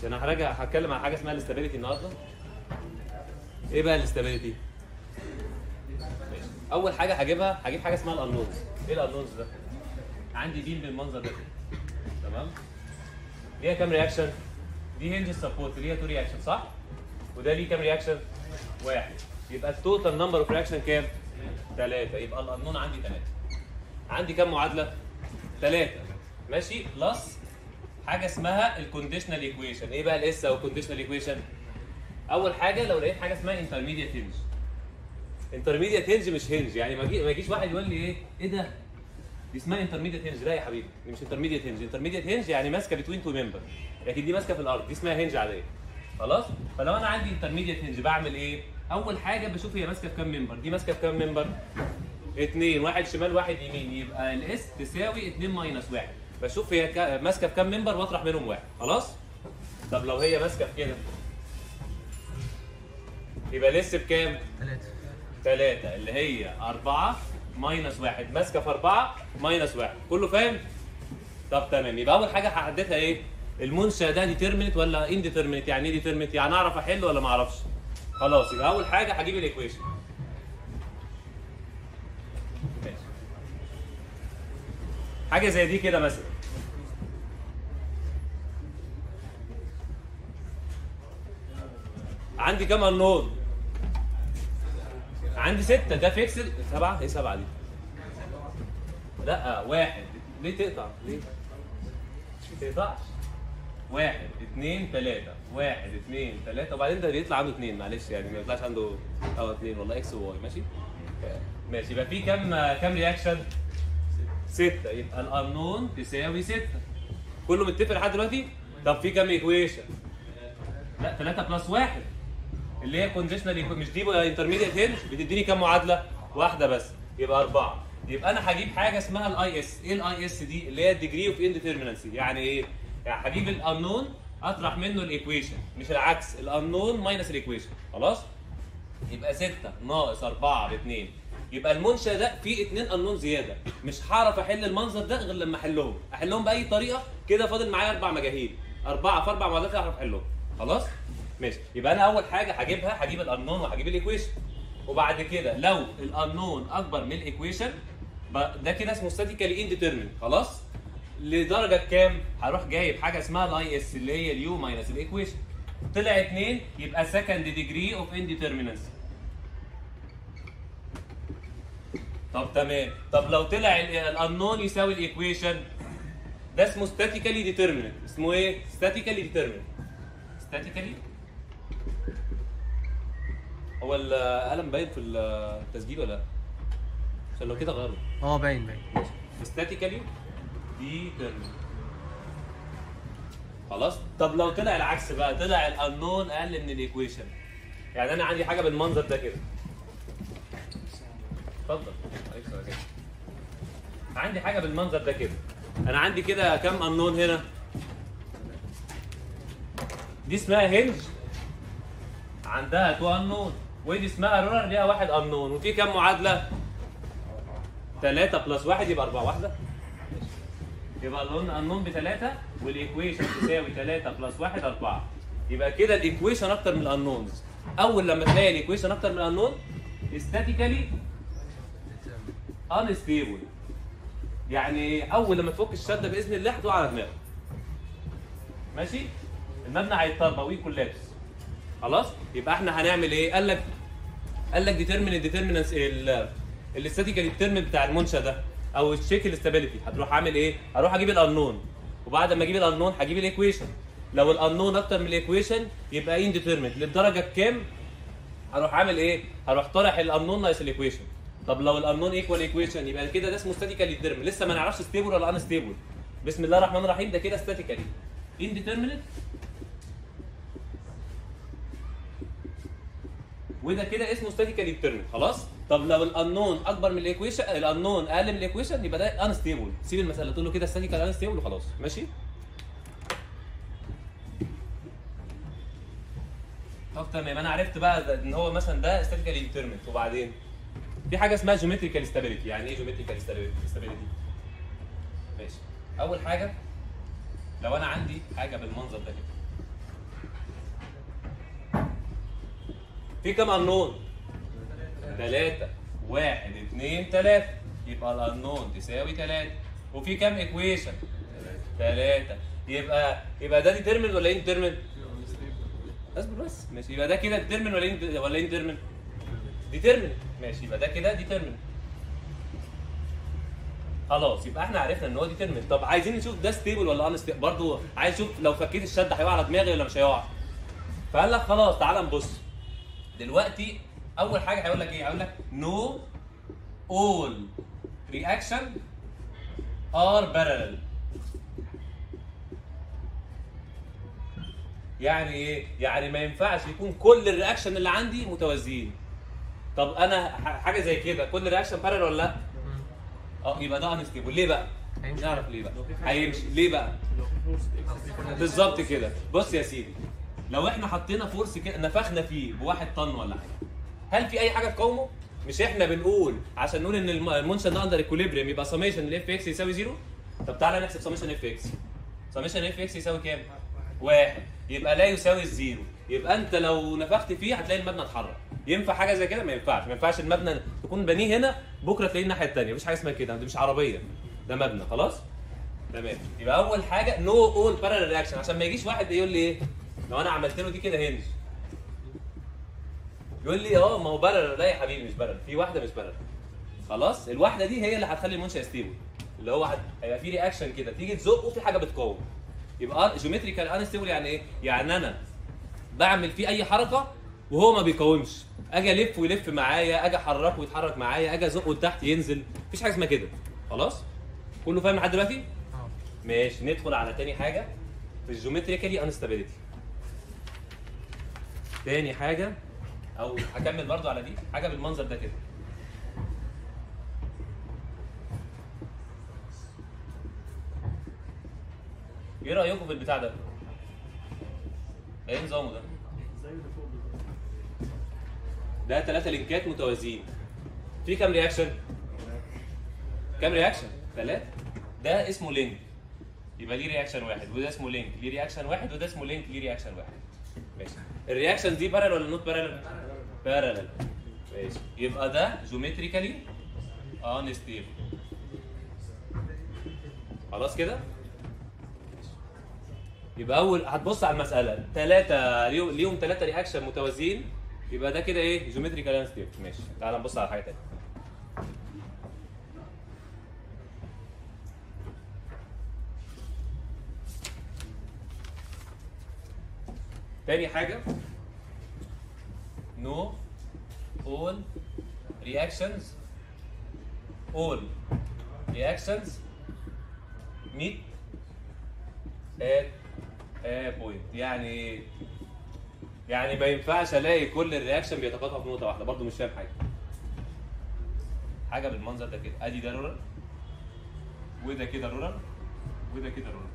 ماشي. انا هتكلم عن حاجه اسمها الاستابيليتي النهارده. ايه بقى الاستابيليتي؟ ماشي. اول حاجه هجيب حاجه اسمها الانونز. ايه الانونز ده؟ عندي بيم بالمنظر ده تمام؟ ليها كام رياكشن؟ دي هنج سبورت ليها 2 رياكشن صح؟ وده ليه كام رياكشن؟ 1. يبقى التوتال نمبر اوف رياكشن كام؟ 3. يبقى الانون عندي 3. عندي كام معادله؟ 3 ماشي بلس حاجه اسمها الكونديشنال ايكويشن. ايه بقى الاس او الكونديشنال ايكويشن؟ اول حاجه لو لقيت حاجه اسمها انترميديت هنج. انترميديت هنج مش هنج، يعني ما يجيش واحد يقول لي ايه ده؟ دي اسمها انترميديت هنج. لا يا حبيبي دي مش انترميديت هنج. انترميديت هنج يعني ماسكه بتوين تو ممبر، لكن دي ماسكه في الارض، دي اسمها هنج عاديه. خلاص؟ فلو انا عندي انترميديت هنج بعمل ايه؟ اول حاجه بشوف هي ماسكه في كام ممبر. دي ماسكه في كام ممبر؟ 2، واحد شمال واحد يمين، يبقى الاس تساوي 2 ماينس 1. بشوف هي ماسكه في كام ممبر واطرح منهم واحد. خلاص؟ طب لو هي ماسكه في كده يبقى الاس بكام؟ 3 اللي هي 4 ماينس 1. ماسكه في 4 ماينس 1. كله فاهم؟ طب تمام. يبقى اول حاجه هحددها ايه؟ المنشا ده ديترمينت ولا انديترمينت؟ يعني ايه ديترمينت؟ يعني اعرف احل ولا ما اعرفش؟ خلاص يبقى اول حاجه هجيب الايكويشن. ماشي. حاجه زي دي كده مثلا. عندي كام انون؟ عندي 6. ده فيكسد 7. ايه 7 دي؟ لا 1. ليه تقطع؟ ليه؟ ما تقطعش. 1 2 3 1 2 3 وبعدين ده بيطلع عنده 2. معلش يعني ما يطلعش عنده 2 والله اكس وواي. ماشي؟ ماشي. يبقى في كام رياكشن؟ 6. يبقى الانون تساوي 6. كله متفق لحد دلوقتي؟ طب في كام ايكويشن؟ لا 3 بلس 1 اللي هي كونديشنال. مش دي انترميديت هنج بتديني كام معادله؟ واحده بس، يبقى 4. يبقى انا هجيب حاجه اسمها الاي اس. ايه الاي اس دي؟ اللي هي الديجري اوف انديترمينانسي. يعني ايه؟ يعني هجيب الانون اطرح منه الايكويشن، مش العكس. الانون ماينس الايكويشن. خلاص؟ يبقى 6 ناقص 4 ب2. يبقى المنشا ده فيه 2 انون زياده. مش هعرف احل المنظر ده غير لما احلهم باي طريقه. كده فاضل معايا 4 مجاهيل. 4 في 4 معادلات اعرف احلهم. خلاص؟ ماشي. يبقى انا اول حاجه هجيب الانون وهجيب الايكويشن. وبعد كده لو الانون اكبر من الايكويشن ده كده اسمه ستاتيكالي انديترمينت. خلاص؟ لدرجه كام؟ هروح جايب حاجه اسمها الاي اس اللي هي اليو ماينس الايكويشن. طلع 2 يبقى سكند ديجري اوف انديترمينانسي. طب تمام. طب لو طلع الانون يساوي الايكويشن ده اسمه ستاتيكالي ديترمينت. اسمه ايه؟ ستاتيكالي ديترمينت. ستاتيكالي. هو القلم باين في التسجيل ولا لا؟ عشان لو كده غيره. باين. ستاتيكالي ديترمينت. خلاص؟ طب لو طلع العكس بقى، طلع الانون اقل من الايكويشن. يعني انا عندي حاجه بالمنظر ده كده. اتفضل. عندي حاجه بالمنظر ده كده. انا عندي كده كام انون هنا؟ دي اسمها هنج عندها 2 انون، ودي اسمها رولر ليها 1 انون، وفي كام معادله؟ 3 بلس 1 يبقى 4. واحده. يبقى الانون ب3 والايكويشن تساوي 3 بلس 1 4. يبقى كده الايكويشن اكتر من الانونز. اول لما تلاقي الايكويشن اكتر من الانون استاتيكالي انستيبل. يعني اول لما تفك الشده باذن الله هتقع على دماغك. ماشي؟ المبنى هيتطبق ويكولابس. خلاص؟ يبقى احنا هنعمل ايه؟ قال لك ديترمين الديترمينانس الاستاتيكال ديترمين بتاع المنشا ده او تشيك الاستابيليتي. هتروح عامل ايه؟ هروح اجيب الانون، وبعد ما اجيب الانون هجيب الايكويشن. لو الانون اكتر من الايكويشن يبقى انديترمينت. للدرجه كام؟ هروح عامل ايه؟ هروح طارح الانون ناقص الايكويشن. طب لو الانون ايكوال ايكويشن يبقى كده ده اسمه ستاتيكال ديترمين. لسه ما نعرفش ستيبل ولا ان ستيبل. بسم الله الرحمن الرحيم. ده كده ستاتيكالي انديترمينت، وده كده اسمه ستاتيكالي ديترمينت. خلاص؟ طب لو الانون اكبر من الايكويشن، الانون اقل من الايكويشن، يبقى ده ان ستيبل. سيب المساله تقول له كده ستاتيكال ان ستيبل وخلاص. ماشي؟ طب تمام. انا عرفت بقى ان هو مثلا ده ستاتيكالي ديترمينت. وبعدين في حاجه اسمها جيومتريكال ستابيليتي. يعني ايه جيومتريكال ستابيليتي؟ ماشي. اول حاجه لو انا عندي حاجه بالمنظر ده كده في كام انون؟ 3 1 2 3 يبقى الانون تساوي 3. وفي كام ايكويشن؟ 3. يبقى ده ديترمن ولا انديترمن؟ اصبر بس ماشي. يبقى ده كده ديترمن ولا انديترمن؟ ديترمن. ماشي يبقى ده كده ديترمن. خلاص يبقى احنا عرفنا ان هو ديترمن. طب عايزين نشوف ده ستيبل ولا ان ستيبل برضه. عايز اشوف لو فكيت الشد هيقع على دماغي ولا مش هيقع. فقال لك خلاص تعالى نبص دلوقتي. اول حاجه هيقول لك ايه؟ هيقول لك نو اول رياكشن ار بارلل. يعني ايه؟ يعني ما ينفعش يكون كل الرياكشن اللي عندي متوازيين. طب انا حاجه زي كده كل رياكشن بارلل ولا لا؟ يبقى ده انستيبل. ليه بقى؟ نعرف ليه بقى؟ هيمشي ليه بقى؟ بالظبط كده. بص يا سيدي، لو احنا حطينا فورس كده نفخنا فيه ب1 طن ولا حاجه، هل في اي حاجه تقاومه؟ مش احنا بنقول عشان نقول ان المنشأ ده اندر اكوليبريم يبقى سميشن الاف اكس يساوي 0؟ طب تعالى نحسب سميشن اف اكس. سميشن اف اكس يساوي كام؟ 1. يبقى لا يساوي الزيرو. يبقى انت لو نفخت فيه هتلاقي المبنى اتحرك. ينفع حاجه زي كده؟ ما ينفعش. ما ينفعش المبنى تكون بنيه هنا بكره تلاقيه الناحيه الثانيه. مفيش حاجه اسمها كده، دي مش عربيه، ده مبنى. خلاص تمام. يبقى اول حاجه نو اول بارالل رياكشن، عشان ما يجيش واحد يقول لي ايه لو انا عملت له دي كده هنج، يقول لي ما هو بارالل. لا يا حبيبي مش بارالل، في واحده مش بارالل. خلاص الواحده دي هي اللي هتخلي المنشأ ستيبل، اللي هو هيبقى في رياكشن كده تيجي تزقه في حاجه بتقاوم. يبقى جيومتريكال انستيبل يعني ايه؟ يعني انا بعمل فيه اي حركه وهو ما بيقاومش، اجي الف ويلف معايا، اجي احركه ويتحرك معايا، اجي ازقه لتحت ينزل، مفيش حاجه اسمها كده. خلاص كله فاهم لحد دلوقتي؟ ماشي. ندخل على تاني حاجه في الجيومتريكالي انستابيليتي. تاني حاجه او هكمل برضو على دي حاجه بالمنظر ده كده. ايه رايكم في البتاع ده؟ ايه نظامه ده؟ ده 3 لينكات متوازيين. في كام رياكشن؟ كام رياكشن؟ 3. ده اسمه لينك، يبقى ليه رياكشن واحد، وده اسمه لينك ليه رياكشن واحد، وده اسمه لينك ليه رياكشن واحد. ماشي. الرياكشن دي بارلل ولا نوت بارلل؟ بارلل. ماشي. يبقى ده جيومتريكالي انستيبل. خلاص كده؟ يبقى اول هتبص على المساله 3 ليهم 3 رياكشن متوازيين، يبقى ده كده ايه؟ جيومتريكال انستيبل. ماشي. تعال نبص على حاجه ثانيه. تاني حاجه no all reactions meet at a point. يعني ايه؟ يعني ما ينفعش الاقي كل الرياكشن بيتقاطعوا في نقطه واحده. برضو مش فاهم حاجه بالمنظر ده كده. ادي ده رولر، وده كده رولر، وده كده رولر.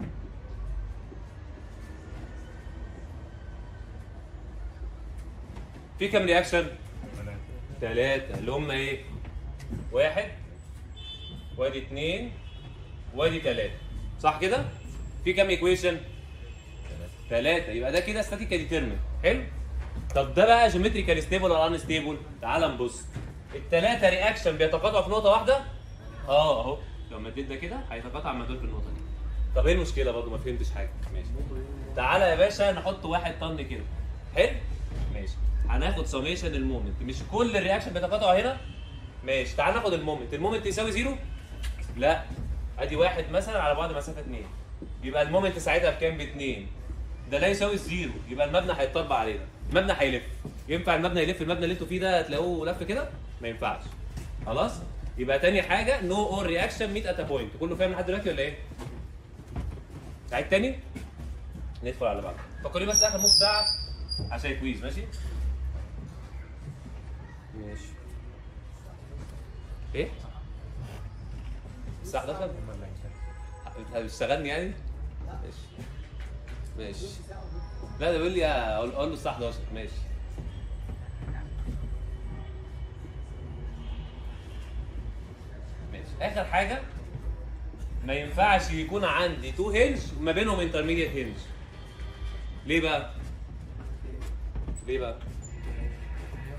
في كام رياكشن؟ 3 اللي هم ايه؟ 1 وادي 2 وادي 3. صح كده؟ في كام ايكويشن؟ 3. يبقى ده كده ستاتيكال ديترمين. حلو؟ طب ده بقى جيومتريكال ستيبل ولا ان ستيبل؟ تعال نبص. ال3 رياكشن بيتقاطعوا في نقطه واحده؟ اهو لو مديت ده كده هيتقاطع مع دول في النقطه دي. طب ايه المشكله برضه؟ ما فهمتش حاجه. ماشي. تعالى يا باشا نحط 1 طن كده. حلو؟ ماشي. هناخد سميشن المومنت. مش كل الرياكشن بيتقاطعوا هنا؟ ماشي. تعال ناخد المومنت. المومنت يساوي 0؟ لا. ادي 1 مثلا على بعد مسافه 2. يبقى المومنت ساعتها بكام؟ ب2. ده لا يساوي الزيرو، يبقى المبنى هيتطبق علينا. المبنى هيلف. ينفع المبنى يلف؟ المبنى اللي انتوا فيه ده تلاقوه لف كده؟ ما ينفعش. خلاص؟ يبقى تاني حاجه نو اول رياكشن ميت ات ا بوينت. كله فاهم لحد دلوقتي ولا ايه؟ عيد تاني؟ ندخل على بعض. فكري بس اخر نص ساعه عشان كويز. ماشي؟ ماشي. ايه؟ الساعه 11؟ هتشتغلني يعني؟ ماشي. ماشي. لا ده بيقول لي اقول له الساعه 11. ماشي. ماشي. اخر حاجه ما ينفعش يكون عندي 2 هنج وما بينهم انترميديت هنج. ليه بقى؟ ليه بقى؟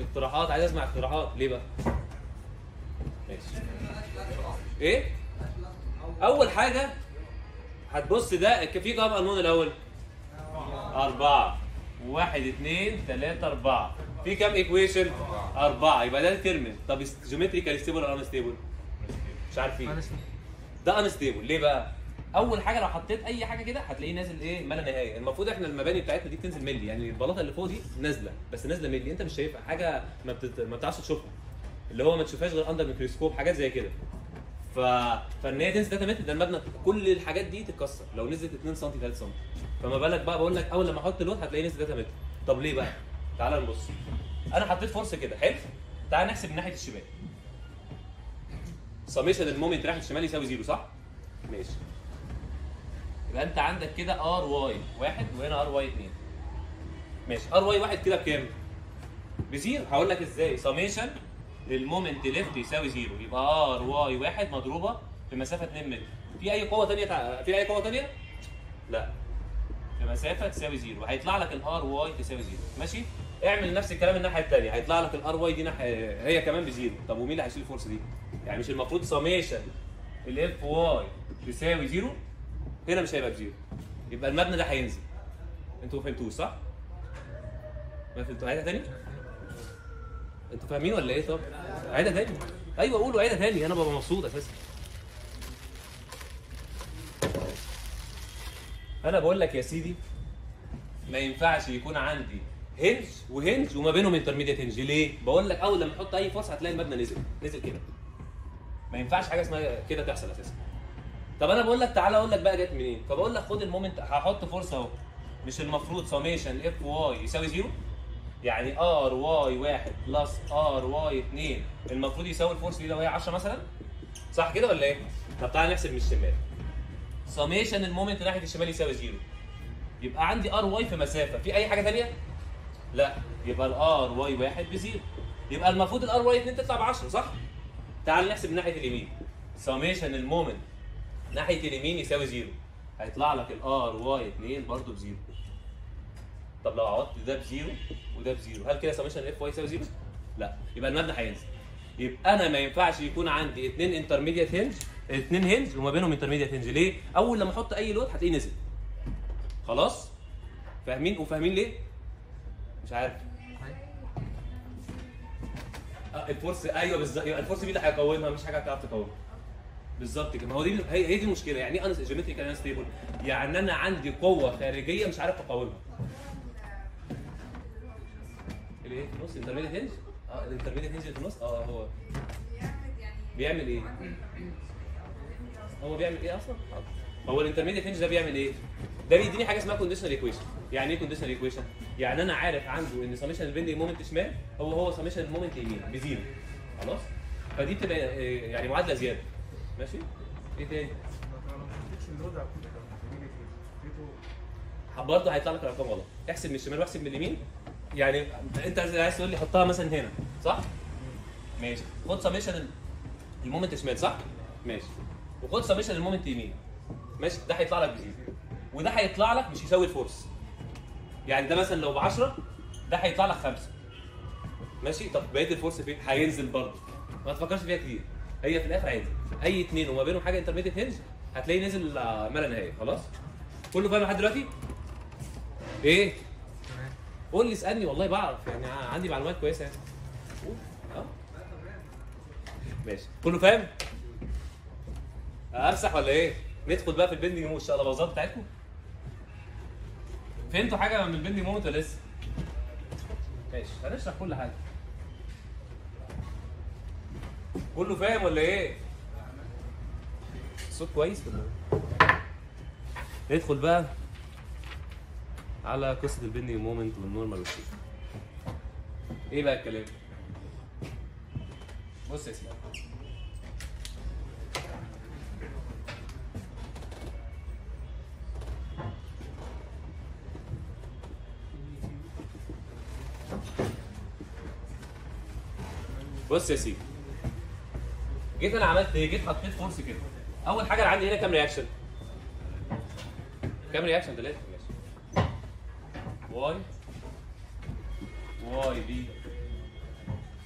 اقتراحات، عايز اسمع اقتراحات. ليه بقى؟ ماشي. ايه؟ اول حاجه هتبص ده في كام قانون الاول؟ 4 1 2 3 4. في كام ايكويشن؟ 4. يبقى ده ديترمنت. طب جيومتريكال ستيبل ولا انستيبل؟ مش عارفين. ده انستيبل. ليه بقى؟ اول حاجه لو حطيت اي حاجه كده هتلاقيه نازل ايه؟ ما لا نهايه. المفروض احنا المباني بتاعتنا دي بتنزل ملي، يعني البلاطه اللي فوق دي نازله، بس نازله ملي، انت مش شايفها حاجه، ما بتعرفش تشوفها، اللي هو ما تشوفهاش غير اندر ميكروسكوب، حاجات زي كده. فان هي تنزل 3 متر، ده المبنى كل الحاجات دي تتكسر لو نزلت 2 سم 3 سم. فما بالك بقى، بقول لك اول لما احط لود هتلاقيه نزل 3 متر. طب ليه بقى؟ تعال نبص. انا حطيت فورس كده، حلو؟ تعال نحسب من ناحيه الشمال. سميشن المومنت ناحيه الشمال يساوي 0، صح؟ ماشي. يبقى انت عندك كده ار واي 1 وهنا ار واي 2. ماشي. ار واي 1 كده بكام؟ بزيرو. هقول لك ازاي. سميشن المومنت ليفت يساوي 0، يبقى ار واي 1 مضروبه في مسافه 2 متر. في اي قوه ثانيه في اي قوه ثانيه؟ لا. في مسافه تساوي 0 هيطلع لك الار واي تساوي 0. ماشي؟ اعمل نفس الكلام الناحيه الثانيه، هيطلع لك الار واي دي ناحيه هي كمان بزيرو. طب ومين اللي هيشيل الفورس دي؟ يعني مش المفروض سميشن الاف واي تساوي 0؟ هنا مش هيبقى بزيرو، يبقى المبنى ده هينزل. انتوا ما فهمتوش صح؟ ما فهمتوا؟ عيدها تاني؟ انتوا فاهمين ولا ايه؟ طب عيدها تاني. ايوه قولوا عيدها تاني، انا ببقى مبسوط اساسا. انا بقول لك يا سيدي ما ينفعش يكون عندي هنج وهنج وما بينهم انترميديت هنج. ليه؟ بقول لك اول لما تحط اي فورس هتلاقي المبنى نزل كده. ما ينفعش حاجه اسمها كده تحصل اساسا. طب انا بقول لك تعالى اقول لك بقى جت منين. فبقول لك خد المومنت، هحط فورس اهو. مش المفروض سميشن اف واي يساوي 0؟ يعني ار واي 1 بلس ار واي 2 المفروض يساوي الفورس دي لو هي 10 مثلا، صح كده ولا ايه؟ طب تعالى نحسب من الشمال. سميشن المومنت ناحيه الشمال يساوي 0، يبقى عندي ار واي في مسافه، في اي حاجه ثانيه؟ لا، يبقى الار واي 1 بزيرو، يبقى المفروض الار واي 2 تطلع ب 10، صح؟ تعال نحسب من ناحيه اليمين. سميشن المومنت ناحيه اليمين يساوي 0، هيطلع لك الار واي 2 برضه بزيرو. طب لو عوضت ده بزيرو وده بزيرو، هل كده سميشن اف واي يساوي 0؟ لا، يبقى المبنى هينزل. يبقى انا ما ينفعش يكون عندي اثنين انترميديت هنج، اثنين هنج وما بينهم انترميديت هنج. ليه؟ اول لما احط اي لود هتلاقيه نزل. خلاص؟ فاهمين؟ وفاهمين ليه؟ مش عارف. الفورس، ايوه بالظبط، يبقى الفورس دي اللي هيقومها، مش حاجه هتعرف تقومها. بالظبط كده. ما هو دي هي دي المشكله. يعني ايه جيومتريكال انستيبل؟ يعني انا عندي قوه خارجيه مش عارف اقاومها. الايه في النص؟ انترميديت هنج؟ الانترميديت هنج في النص. هو بيعمل ايه؟ هو بيعمل ايه اصلا؟ هو الانترميديت هنج ده بيعمل ايه؟ ده بيديني حاجه اسمها كونديشنال ايكويشن. يعني ايه كونديشنال ايكويشن؟ يعني انا عارف عنده ان سميشن البندنج مومنت شمال هو سميشن المومنت يمين بزيرو. خلاص؟ فدي بتبقى يعني معادله زياده. ماشي؟ ايه تاني؟ برضه هيطلع لك الارقام غلط. احسب من الشمال واحسب من اليمين. يعني انت عايز تقول لي حطها مثلا هنا، صح؟ ماشي. خد سميشن المومنت شمال، صح؟ ماشي. وخد سميشن المومنت يمين. ماشي. ده هيطلع لك بزيرو. وده هيطلع لك مش يساوي الفورس. يعني ده مثلا لو ب 10 ده هيطلع لك 5. ماشي؟ طب بقيه الفورس فين؟ هينزل برضه. ما تفكرش فيها كتير. هي في الاخر هينزل. اي اثنين وما بينهم حاجه انترميديت هنج هتلاقيه نزل ما لا نهايه. خلاص؟ كله فاهم لحد دلوقتي؟ ايه؟ قول لي، اسالني، والله بعرف، يعني عندي معلومات كويسه يعني. قول. ماشي. كله فاهم؟ امسح ولا ايه؟ ندخل بقى في البندنج مومنت الشقلباظات بتاعتكم. فهمتوا حاجه من البندنج مومنت ولا لسه؟ ماشي، هنشرح كل حاجه. كله فاهم ولا ايه؟ الصوت كويس ولا ايه؟ ندخل بقى على قصه البندنج مومنت والنورمال والشيء. ايه بقى الكلام؟ بص يا سيدي، بص يا سيدي، جيت انا عملت ايه؟ جيت حطيت فورس كده. اول حاجه انا عندي هنا كام رياكشن؟ كام رياكشن؟ 3. ماشي. واي بي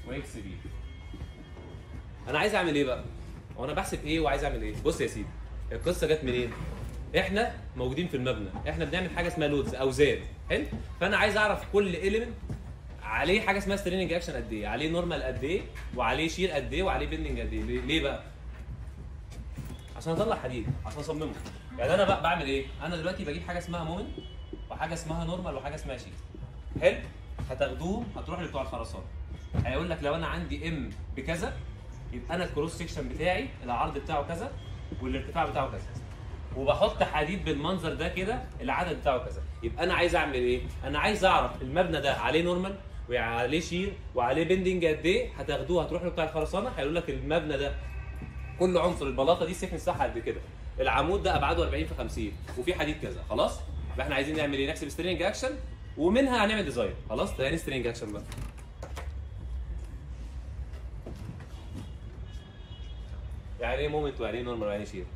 واكس بي. انا عايز اعمل ايه بقى؟ هو انا بحسب ايه وعايز اعمل ايه؟ بص يا سيدي، القصه جت منين؟ احنا موجودين في المبنى، احنا بنعمل حاجه اسمها لودز اوزان، حلو؟ فانا عايز اعرف كل اليمنت عليه حاجه اسمها ستريننج اكشن قد ايه، عليه نورمال قد ايه، وعليه شير قد ايه، وعليه بيندنج قد ايه. ليه بقى؟ عشان اطلع حديد، عشان اصممه. يعني انا بقى بعمل ايه؟ انا دلوقتي بجيب حاجه اسمها مومنت وحاجه اسمها نورمال وحاجه اسمها شير. حلو؟ هتاخدوه هتروح لبتوع الخرسانه. هيقول لك لو انا عندي ام بكذا يبقى انا الكروس سكشن بتاعي العرض بتاعه كذا والارتفاع بتاعه كذا. وبحط حديد بالمنظر ده كده العدد بتاعه كذا. يبقى انا عايز اعمل ايه؟ انا عايز اعرف المبنى ده عليه نورمال وعليه شير وعليه بندنج قد ايه. هتاخدوه هتروح لبتاع الخرسانه هيقول لك المبنى ده كل عنصر البلاطه دي السكن بتاعها قد كده. العمود ده ابعاده 40 في 50 وفي حديد كذا. خلاص؟ يبقى احنا عايزين نعمل ايه؟ نحسب سترينج اكشن ومنها هنعمل ديزاين. خلاص؟ ده يعني سترينج اكشن بقى. يعني ايه مومنت ويعني ايه نورمال ويعني ايه شير؟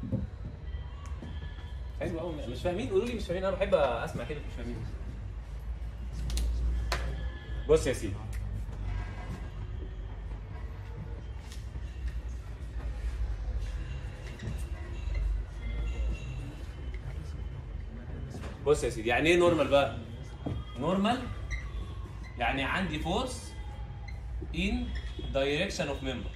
حلو قوي. مش فاهمين؟ قولوا لي مش فاهمين، انا بحب اسمع كده مش فاهمين. بص يا سيدي، بص يا سيدي، يعني ايه نورمال بقى؟ نورمال يعني عندي فورس ان دايركشن اوف ممبر.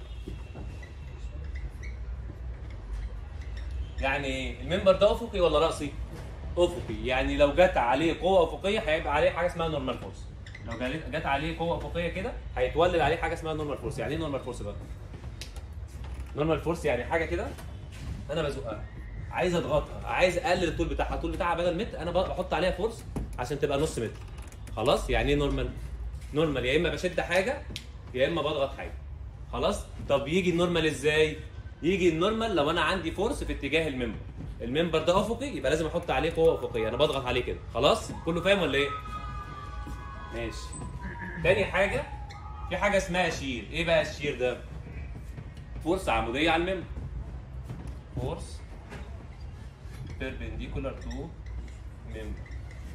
يعني ايه؟ الممبر ده افقي ولا راسي؟ افقي، يعني لو جت عليه قوه افقيه هيبقى عليه حاجه اسمها نورمال فورس. لو جت عليه قوه افقيه كده هيتولد عليه حاجه اسمها نورمال فورس. يعني ايه نورمال فورس بقى؟ نورمال فورس يعني حاجه كده انا بزقها، عايز اضغطها، عايز اقلل الطول بتاعها، الطول بتاعها بدل متر انا بحط عليها فورس عشان تبقى نص متر. خلاص؟ يعني ايه نورمال؟ نورمال يا اما بشد حاجه يا اما بضغط حاجه. خلاص؟ طب يجي النورمال ازاي؟ يجي النورمال لو انا عندي فورس في اتجاه الممبر. الممبر ده افقي يبقى لازم احط عليه قوه افقيه، انا بضغط عليه كده. خلاص؟ كله فاهم ولا ايه؟ ماشي. تاني حاجه في حاجه اسمها شير. ايه بقى الشير ده؟ فورس عموديه على الممبر. فورس perpendicular to member.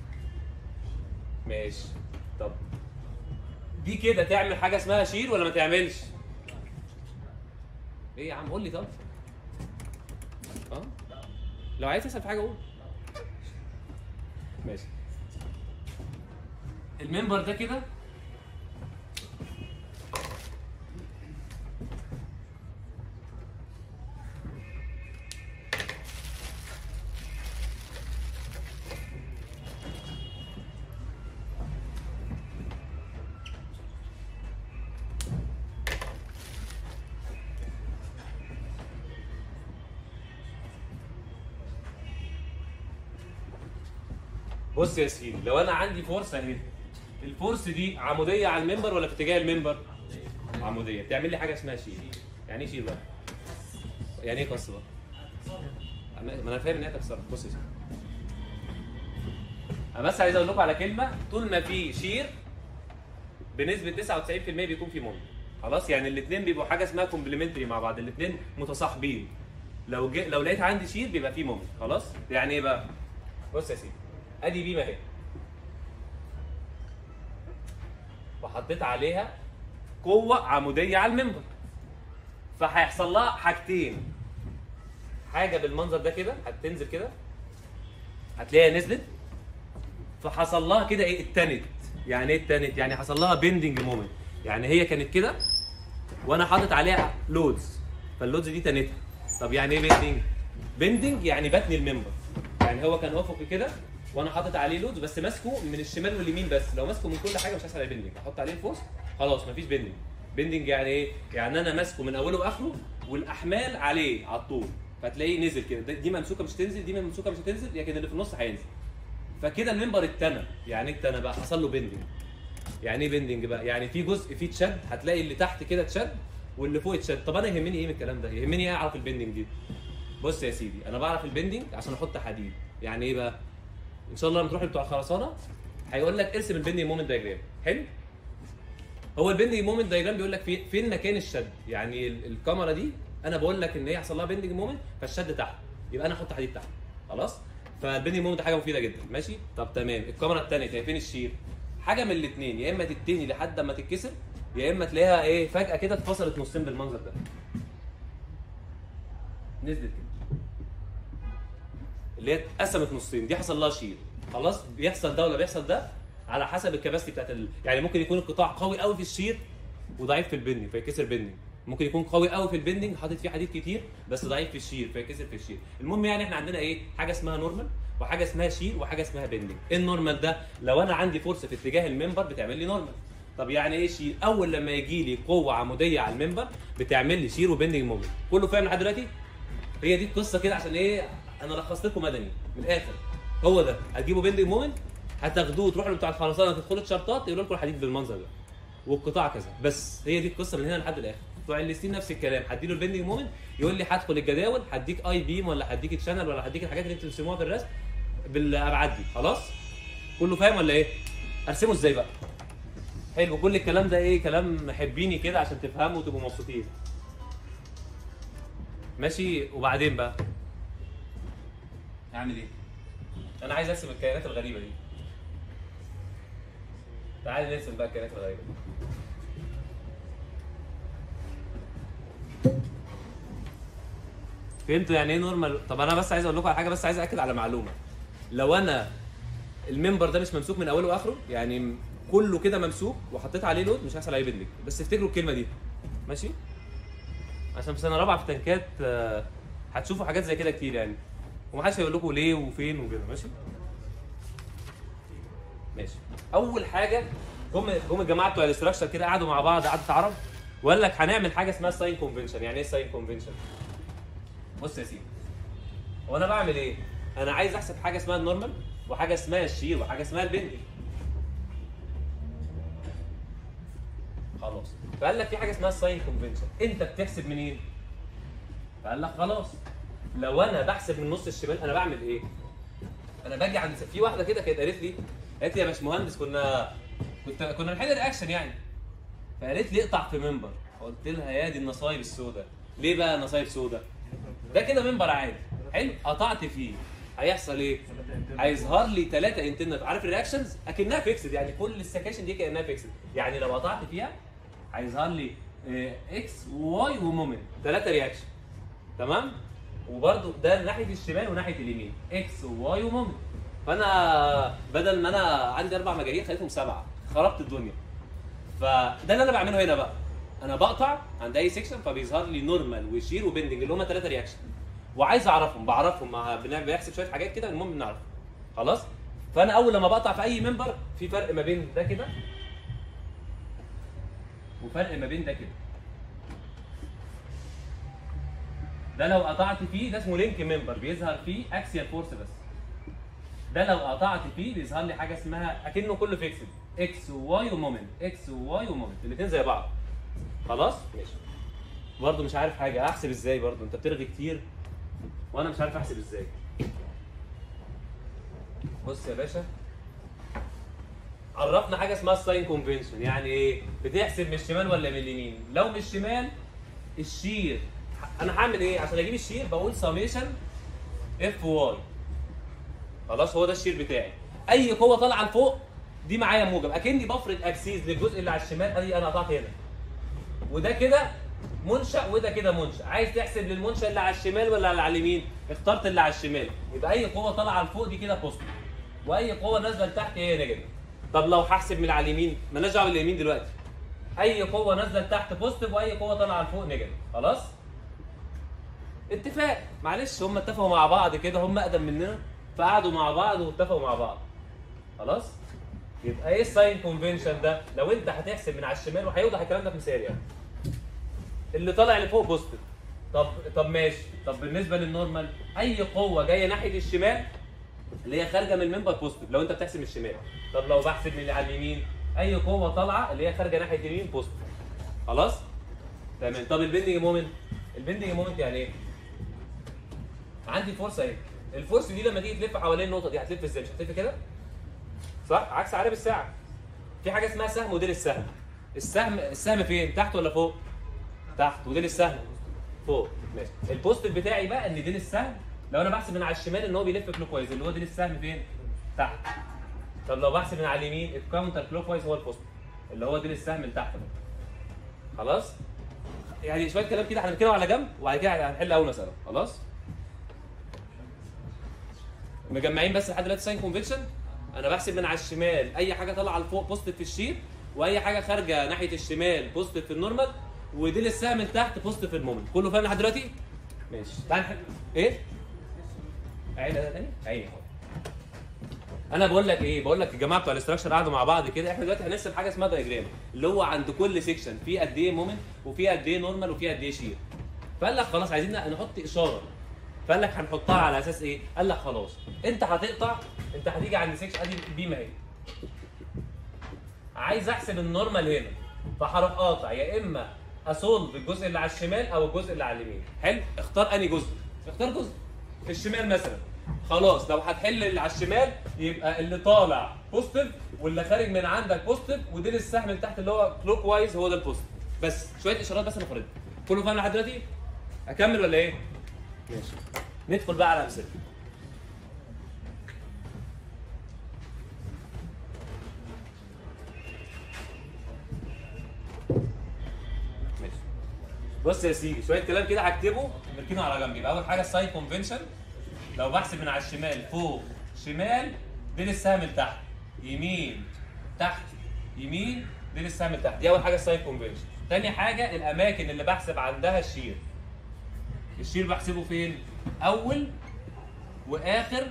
ماشي. طب دي كده تعمل حاجه اسمها شير ولا ما تعملش؟ ايه يا عم قول لي. طب لو عايز تسال في حاجه قول. ماشي. الممبر ده كده بص يا سيدي، لو انا عندي فورس اهي، الفورس دي عموديه على الممبر ولا في اتجاه الممبر؟ عموديه. بتعمل لي حاجه اسمها شير. يعني ايه شير بقى؟ يعني ايه قص بقى؟ ما انا فاهم ان هي تكسر. بص يا سيدي، انا بس عايز اقول لكم على كلمه. طول ما في شير بنسبه 99% بيكون في مومنت. خلاص؟ يعني الاثنين بيبقوا حاجه اسمها كومبلمنتري مع بعض، الاثنين متصاحبين. لو لقيت عندي شير بيبقى في مومنت. خلاص؟ يعني ايه بقى؟ بص يا سيدي، ادي بيمه اهي وحطيت عليها قوه عموديه على الممبر، فهيحصل لها حاجتين. حاجه بالمنظر ده كده هتنزل كده هتلاقيها نزلت، فحصل لها كده ايه؟ اتنت. يعني ايه اتنت؟ يعني حصل لها بيندنج مومنت. يعني هي كانت كده وانا حاطط عليها لودز، فاللودز دي تنتها. طب يعني ايه بيندنج؟ بيندنج يعني بتني الممبر. يعني هو كان افقي كده وانا حاطط عليه لودز بس ماسكه من الشمال واليمين بس. لو ماسكه من كل حاجه مش هيحصل عليه بيندنج. احط عليه الفورس خلاص مفيش بيندنج. بيندنج يعني ايه؟ يعني انا ماسكه من اوله واخره والاحمال عليه على الطول، فتلاقيه نزل كده. دي ممسوكه مش هتنزل، دي ممسوكه مش هتنزل، لكن اللي في النص هينزل. فكده الممبر اتنى. يعني ايه اتنى بقى؟ حصل له بيندنج. يعني ايه بيندنج بقى؟ يعني في جزء فيه اتشد، هتلاقي اللي تحت كده اتشد واللي فوق اتشد. طب انا يهمني ايه من الكلام ده؟ يهمني ايه اعرف البيندنج دي؟ بص يا سيدي، انا بعرف البيندنج عشان احط حديد. يعني ايه بقى؟ ان شاء الله لما تروح لبتوع الخرسانه هيقول لك ارسم البيندنج مومنت دايجرام. حلو؟ هو البيندنج مومنت دايجرام بيقول لك فين مكان الشد. يعني الكاميرا دي انا بقول لك ان هي حصل لها بيندنج مومنت فالشد تحت، يبقى انا احط حديد تحت. خلاص؟ فالبيندنج مومنت حاجه مفيده جدا. ماشي؟ طب تمام. الكاميرا الثانيه فين الشير؟ حاجه من الاثنين، يا اما تتني لحد ما تتكسر يا اما تلاقيها ايه فجاه كده اتفصلت نصين بالمنظر ده، نزلت كده اللي هي اتقسمت نصين، دي حصل لها شير. خلاص بيحصل ده ولا بيحصل ده على حسب الكباستي بتاعت يعني ممكن يكون القطاع قوي قوي في الشير وضعيف في البندنج فيكسر بندنج، ممكن يكون قوي قوي في البندنج حاطط فيه حديد كتير بس ضعيف في الشير فيكسر في الشير. المهم يعني احنا عندنا ايه حاجه اسمها نورمال وحاجه اسمها شير وحاجه اسمها بندنج. النورمال ده لو انا عندي فرصه في اتجاه المنبر بتعمل لي نورمال. طب يعني ايه شير؟ اول لما يجي لي قوه عموديه على المنبر بتعمل لي شير وبندنج مومنت. كله فاهم لحد دلوقتي؟ هي دي القصه كده عشان ايه انا لخصت لكم مدني من الاخر. هو ده هتجيبوا بندنج مومنت هتاخدوه تروحوا بتاع الخرسانه تدخلوا تشارتات يقولوا لكم الحديد بالمنظر ده والقطاع كذا. بس هي دي القصه من هنا لحد الاخر. بتوع الليستين نفس الكلام، هديله البندنج مومنت يقول لي هدخل الجداول هديك اي بيم ولا هديك تشانل ولا هديك الحاجات اللي انتوا بترسموها في الرسم بالابعاد دي. خلاص كله فاهم ولا ايه؟ ارسمه ازاي بقى؟ حلو. كل الكلام ده ايه كلام حبيني كده عشان تفهموا وتبقوا مبسوطين. ماشي. وبعدين بقى اعمل ايه؟ انا عايز ارسم الكائنات الغريبه دي. تعالى نرسم بقى الكائنات الغريبه دي. فهمتوا يعني ايه نورمال؟ طب انا بس عايز اقول لكم على حاجه، بس عايز اكد على معلومه. لو انا المنبر ده مش ممسوك من اوله واخره، يعني كله كده ممسوك وحطيت عليه لود مش هيحصل عليه بندنج، بس افتكروا الكلمه دي ماشي؟ عشان في سنه رابعه في تنكات هتشوفوا حاجات زي كده كتير يعني، ومحدش هيقول لكم ليه وفين وكده. ماشي؟ ماشي. اول حاجه جم الجماعه بتوع الاستراكشر كده قعدوا مع بعض قعدة عرب وقال لك هنعمل حاجه اسمها ساين كونفنشن. يعني ايه ساين كونفنشن؟ بص يا سيدي، هو انا بعمل ايه؟ انا عايز احسب حاجه اسمها النورمال وحاجه اسمها الشير وحاجه اسمها البندنج. خلاص. فقال لك في حاجه اسمها الساين كونفنشن، انت بتحسب منين؟ فقال لك خلاص لو انا بحسب من النص الشمال انا بعمل ايه؟ انا باجي عند في واحده كده كانت قالت لي يا باشمهندس كنا بنحل رياكشن يعني، فقالت لي اقطع في منبر. قلت لها يا دي النصايب السوداء. ليه بقى نصايب سوداء؟ ده كده منبر عادي حلو، قطعت فيه هيحصل ايه؟ هيظهر لي 3 انترنال. عارف الرياكشنز اكنها فيكسد، يعني كل السكاشن دي كانها فيكسد. يعني لو قطعت فيها هيظهر لي اكس وواي ومومنت 3 رياكشن. تمام؟ وبرده ده ناحيه الشمال وناحيه اليمين اكس وواي ومومنت. فانا بدل ما انا عندي 4 مجارين خليتهم 7، خربت الدنيا. فده اللي انا بعمله هنا بقى، انا بقطع عند اي سيكشن فبيظهر لي نورمال وشير وبندنج اللي هم 3 رياكشن، وعايز اعرفهم بعرفهم بيحسب شويه حاجات كده المهم نعرفهم. خلاص؟ فانا اول لما بقطع في اي منبر في فرق ما بين ده كده وفرق ما بين ده كده. ده لو قطعت فيه ده اسمه لينك منبر بيظهر فيه اكسيال فورس بس. ده لو قطعت فيه بيظهر لي حاجه اسمها اكنه كله فيكسد اكس وواي ومومنت اكس وواي ومومنت الاثنين زي بعض. خلاص؟ ماشي. برضه مش عارف حاجه احسب ازاي، برضه انت بترغي كتير وانا مش عارف احسب ازاي. بص يا باشا، عرفنا حاجه اسمها الساين كونفنشن. يعني ايه؟ بتحسب من الشمال ولا من اليمين؟ لو من الشمال الشير انا هعمل ايه؟ عشان اجيب الشير بقول سميشن اف واي. خلاص؟ هو ده الشير بتاعي. اي قوه طالعه لفوق دي معايا موجب، اكني بفرض اكسيز للجزء اللي على الشمال. ادي انا قطعت هنا وده كده منشأ وده كده منشأ. عايز تحسب للمنشأ اللي على الشمال ولا اللي على اليمين؟ اخترت اللي على الشمال، يبقى اي قوه طالعه لفوق دي كده بوزيتيف واي قوه نازله لتحت هي نيجاتيف. طب لو هحسب من على اليمين مالناش دعوه باليمين دلوقتي، اي قوه نازله لتحت بوزيتيف واي قوه طالعه لفوق نيجاتيف. خلاص؟ اتفاق. معلش هم اتفقوا مع بعض كده، هم اقدم مننا فقعدوا مع بعض واتفقوا مع بعض. خلاص؟ يبقى ايه الساين كونفنشن ده؟ لو انت هتحسب من على الشمال وهيوضح الكلام ده في مثال يعني. اللي طالع لفوق بوزيتيف. طب ماشي. طب بالنسبه للنورمال اي قوه جايه ناحيه الشمال اللي هي خارجه من المنبر بوزيتيف لو انت بتحسب من الشمال. طب لو بحسب من اللي على اليمين اي قوه طالعه اللي هي خارجه ناحيه اليمين بوزيتيف. خلاص؟ تمام. طب البندنج مومنت؟ البندنج مومنت يعني ايه؟ عندي فرصه اهي، الفورس دي لما تيجي تلف حوالين النقطه دي هتلف ازاي؟ مش هتلف كده؟ صح؟ عكس عقارب الساعه. في حاجه اسمها سهم وديل السهم. السهم فين؟ تحت ولا فوق؟ تحت. وديل السهم فوق. ماشي. البوزيتيف بتاعي بقى ان ديل السهم لو انا بحسب من على الشمال ان هو بيلف كلوك وايز اللي هو ديل السهم فين؟ تحت. طب لو بحسب من على اليمين الكاونتر كلوك وايز هو البوزيتيف اللي هو ديل السهم لتحت. خلاص؟ يعني شويه كلام كده هنركنه على جنب وبعد كده هنحل اول مساله. خلاص؟ مجمعين بس لحد دلوقتي ساين كونفكشن. انا بحسب من على الشمال اي حاجه طالعه لفوق بوزيتيف في الشير، واي حاجه خارجه ناحيه الشمال بوزيتيف في النورمال، وديل السهم من تحت بوزيتيف في المومنت. كله فاهم لحد دلوقتي؟ ماشي. تعال نحل. ايه؟ عيد ده تاني؟ عيد. انا بقول لك ايه؟ بقول لك الجماعه بتوع الاستراكشر قعدوا مع بعض كده، احنا دلوقتي هنرسم حاجه اسمها دايجرام، اللي هو عند كل سيكشن في قد ايه مومنت وفي قد ايه نورمال وفي قد ايه شير. فقال لك خلاص عايزين نحط اشاره. فقال لك هنحطها على اساس ايه؟ قال لك خلاص انت هتقطع، انت هتيجي عند سيكشن ادي البيمه اهي. عايز احسب النورمال هنا، فهروح قاطع يا اما اسولف الجزء اللي على الشمال او الجزء اللي على اليمين. حلو؟ اختار انهي جزء؟ اختار جزء في الشمال مثلا. خلاص لو هتحل اللي على الشمال يبقى اللي طالع بوزيتيف واللي خارج من عندك بوزيتيف، وديل السهم من تحت اللي هو كلوك وايز هو ده البوزيتيف. بس شويه اشارات بس انا فاردها. كله فاهم لحد دلوقتي؟ اكمل ولا ايه؟ ماشي. ندخل بقى على امثله. ماشي. بص يا سيدي شويه كلام كده هكتبه نركنه على جنب. يبقى اول حاجه الساين كونفنشن، لو بحسب من على الشمال فوق شمال ديل السهم من تحت، يمين تحت يمين ديل السهم من تحت. دي اول حاجه الساين كونفنشن. تاني حاجه الاماكن اللي بحسب عندها الشير. الشير بحسبه فين؟ اول واخر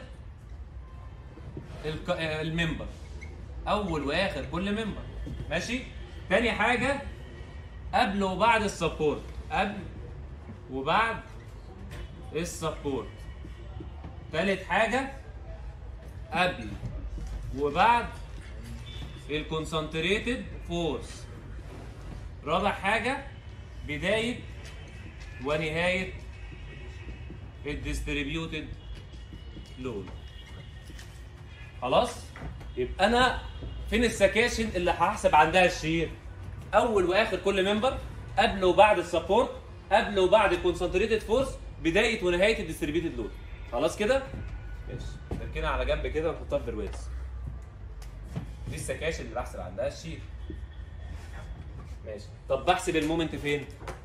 الممبر. اول واخر كل ممبر. ماشي؟ تاني حاجه قبل وبعد السبورت. قبل وبعد السبورت. تالت حاجه قبل وبعد الكونسنتريتد فورس. رابع حاجه بدايه ونهايه الديستريبيوتد لود. خلاص؟ يبقى انا فين السكاشن اللي هحسب عندها الشير؟ اول واخر كل ممبر، قبل وبعد السبورت، قبل وبعد الكونسنتريتد فورس، بدايه ونهايه الديستريبيوتد لود. خلاص كده؟ ماشي. نركنها على جنب كده ونحطها في برواز. دي السكاشن اللي بحسب عندها الشير. ماشي. طب بحسب المومنت فين؟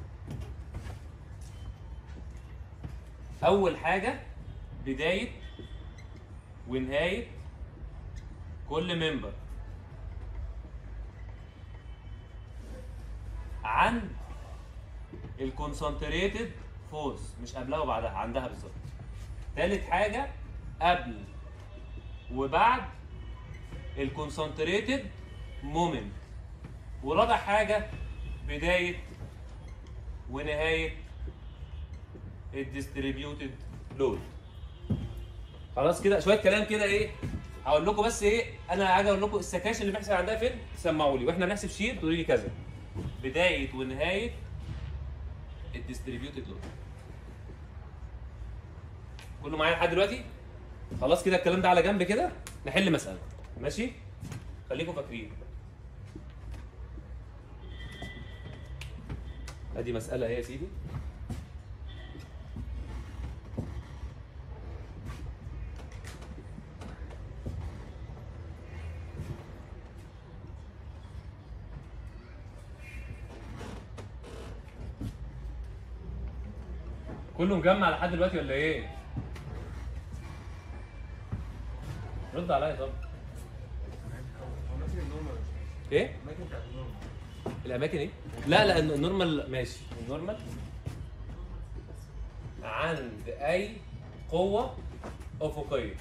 اول حاجه بدايه ونهايه كل ممبر عند الكونسنتريتد فورس، مش قبلها وبعدها، عندها بالظبط. تالت حاجه قبل وبعد الكونسنتريتد مومنت. ورابع حاجه بدايه ونهايه الديستريبيوتد لود. خلاص كده شويه كلام كده. ايه هقول لكم بس ايه، انا عايز اقول لكم السكاشن اللي بنحسب عندها فين تسمعوا لي، واحنا بنحسب شير تقولوا لي كذا. بدايه ونهايه الديستريبيوتد لود. كله معايا لحد دلوقتي؟ خلاص كده الكلام ده على جنب كده. نحل مساله. ماشي؟ خليكم فاكرين. ادي مساله اهي يا سيدي. كله مجمع لحد دلوقتي ولا ايه؟ رد عليا طب. ايه؟ الاماكن بتاعت النورمال. الاماكن ايه؟ لا النورمال ماشي. النورمال عند اي قوه افقيه.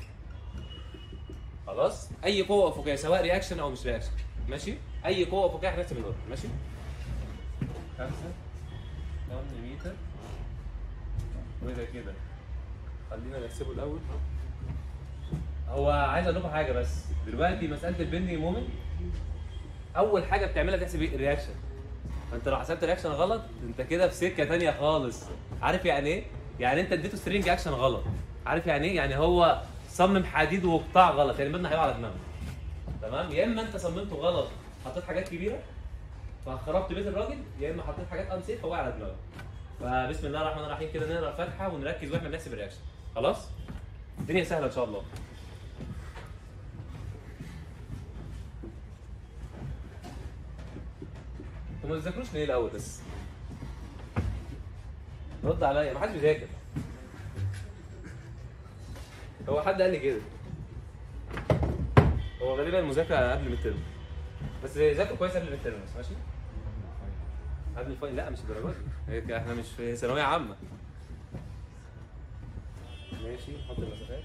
خلاص؟ اي قوه افقيه سواء رياكشن او مش رياكشن. ماشي؟ اي قوه افقيه هنحسب النورمال. ماشي؟ 5 ملم وده كده. خلينا نحسبه الاول. هو عايز اقول لكم حاجه بس دلوقتي، مساله البندنج مومنت اول حاجه بتعملها تحسب الرياكشن. فانت لو حسبت الرياكشن غلط انت كده في سكه ثانيه خالص. عارف يعني ايه؟ يعني انت اديته سترينج اكشن غلط. عارف يعني ايه؟ يعني هو صمم حديد وقطاع غلط، يعني المبنى هيقع على دماغه. تمام؟ يا اما انت صممته غلط حطيت حاجات كبيره فخربت بيت الراجل، يا اما حطيت حاجات انسيف فوقع على دماغه. فبسم الله الرحمن الرحيم كده نقرا الفاتحه ونركز واحنا بنحسب الرياكشن. خلاص؟ الدنيا سهله ان شاء الله. انتوا ما بتذاكروش ليه الاول بس؟ رد عليا، ما حدش بيذاكر. هو حد قال لي كده. هو غالبا المذاكره قبل الترم، بس ذاكروا كويس قبل الترم بس. ماشي؟ قبل الفاينل لا مش الدرجات دي، احنا مش في ثانويه عامه. ماشي، نحط المسافات.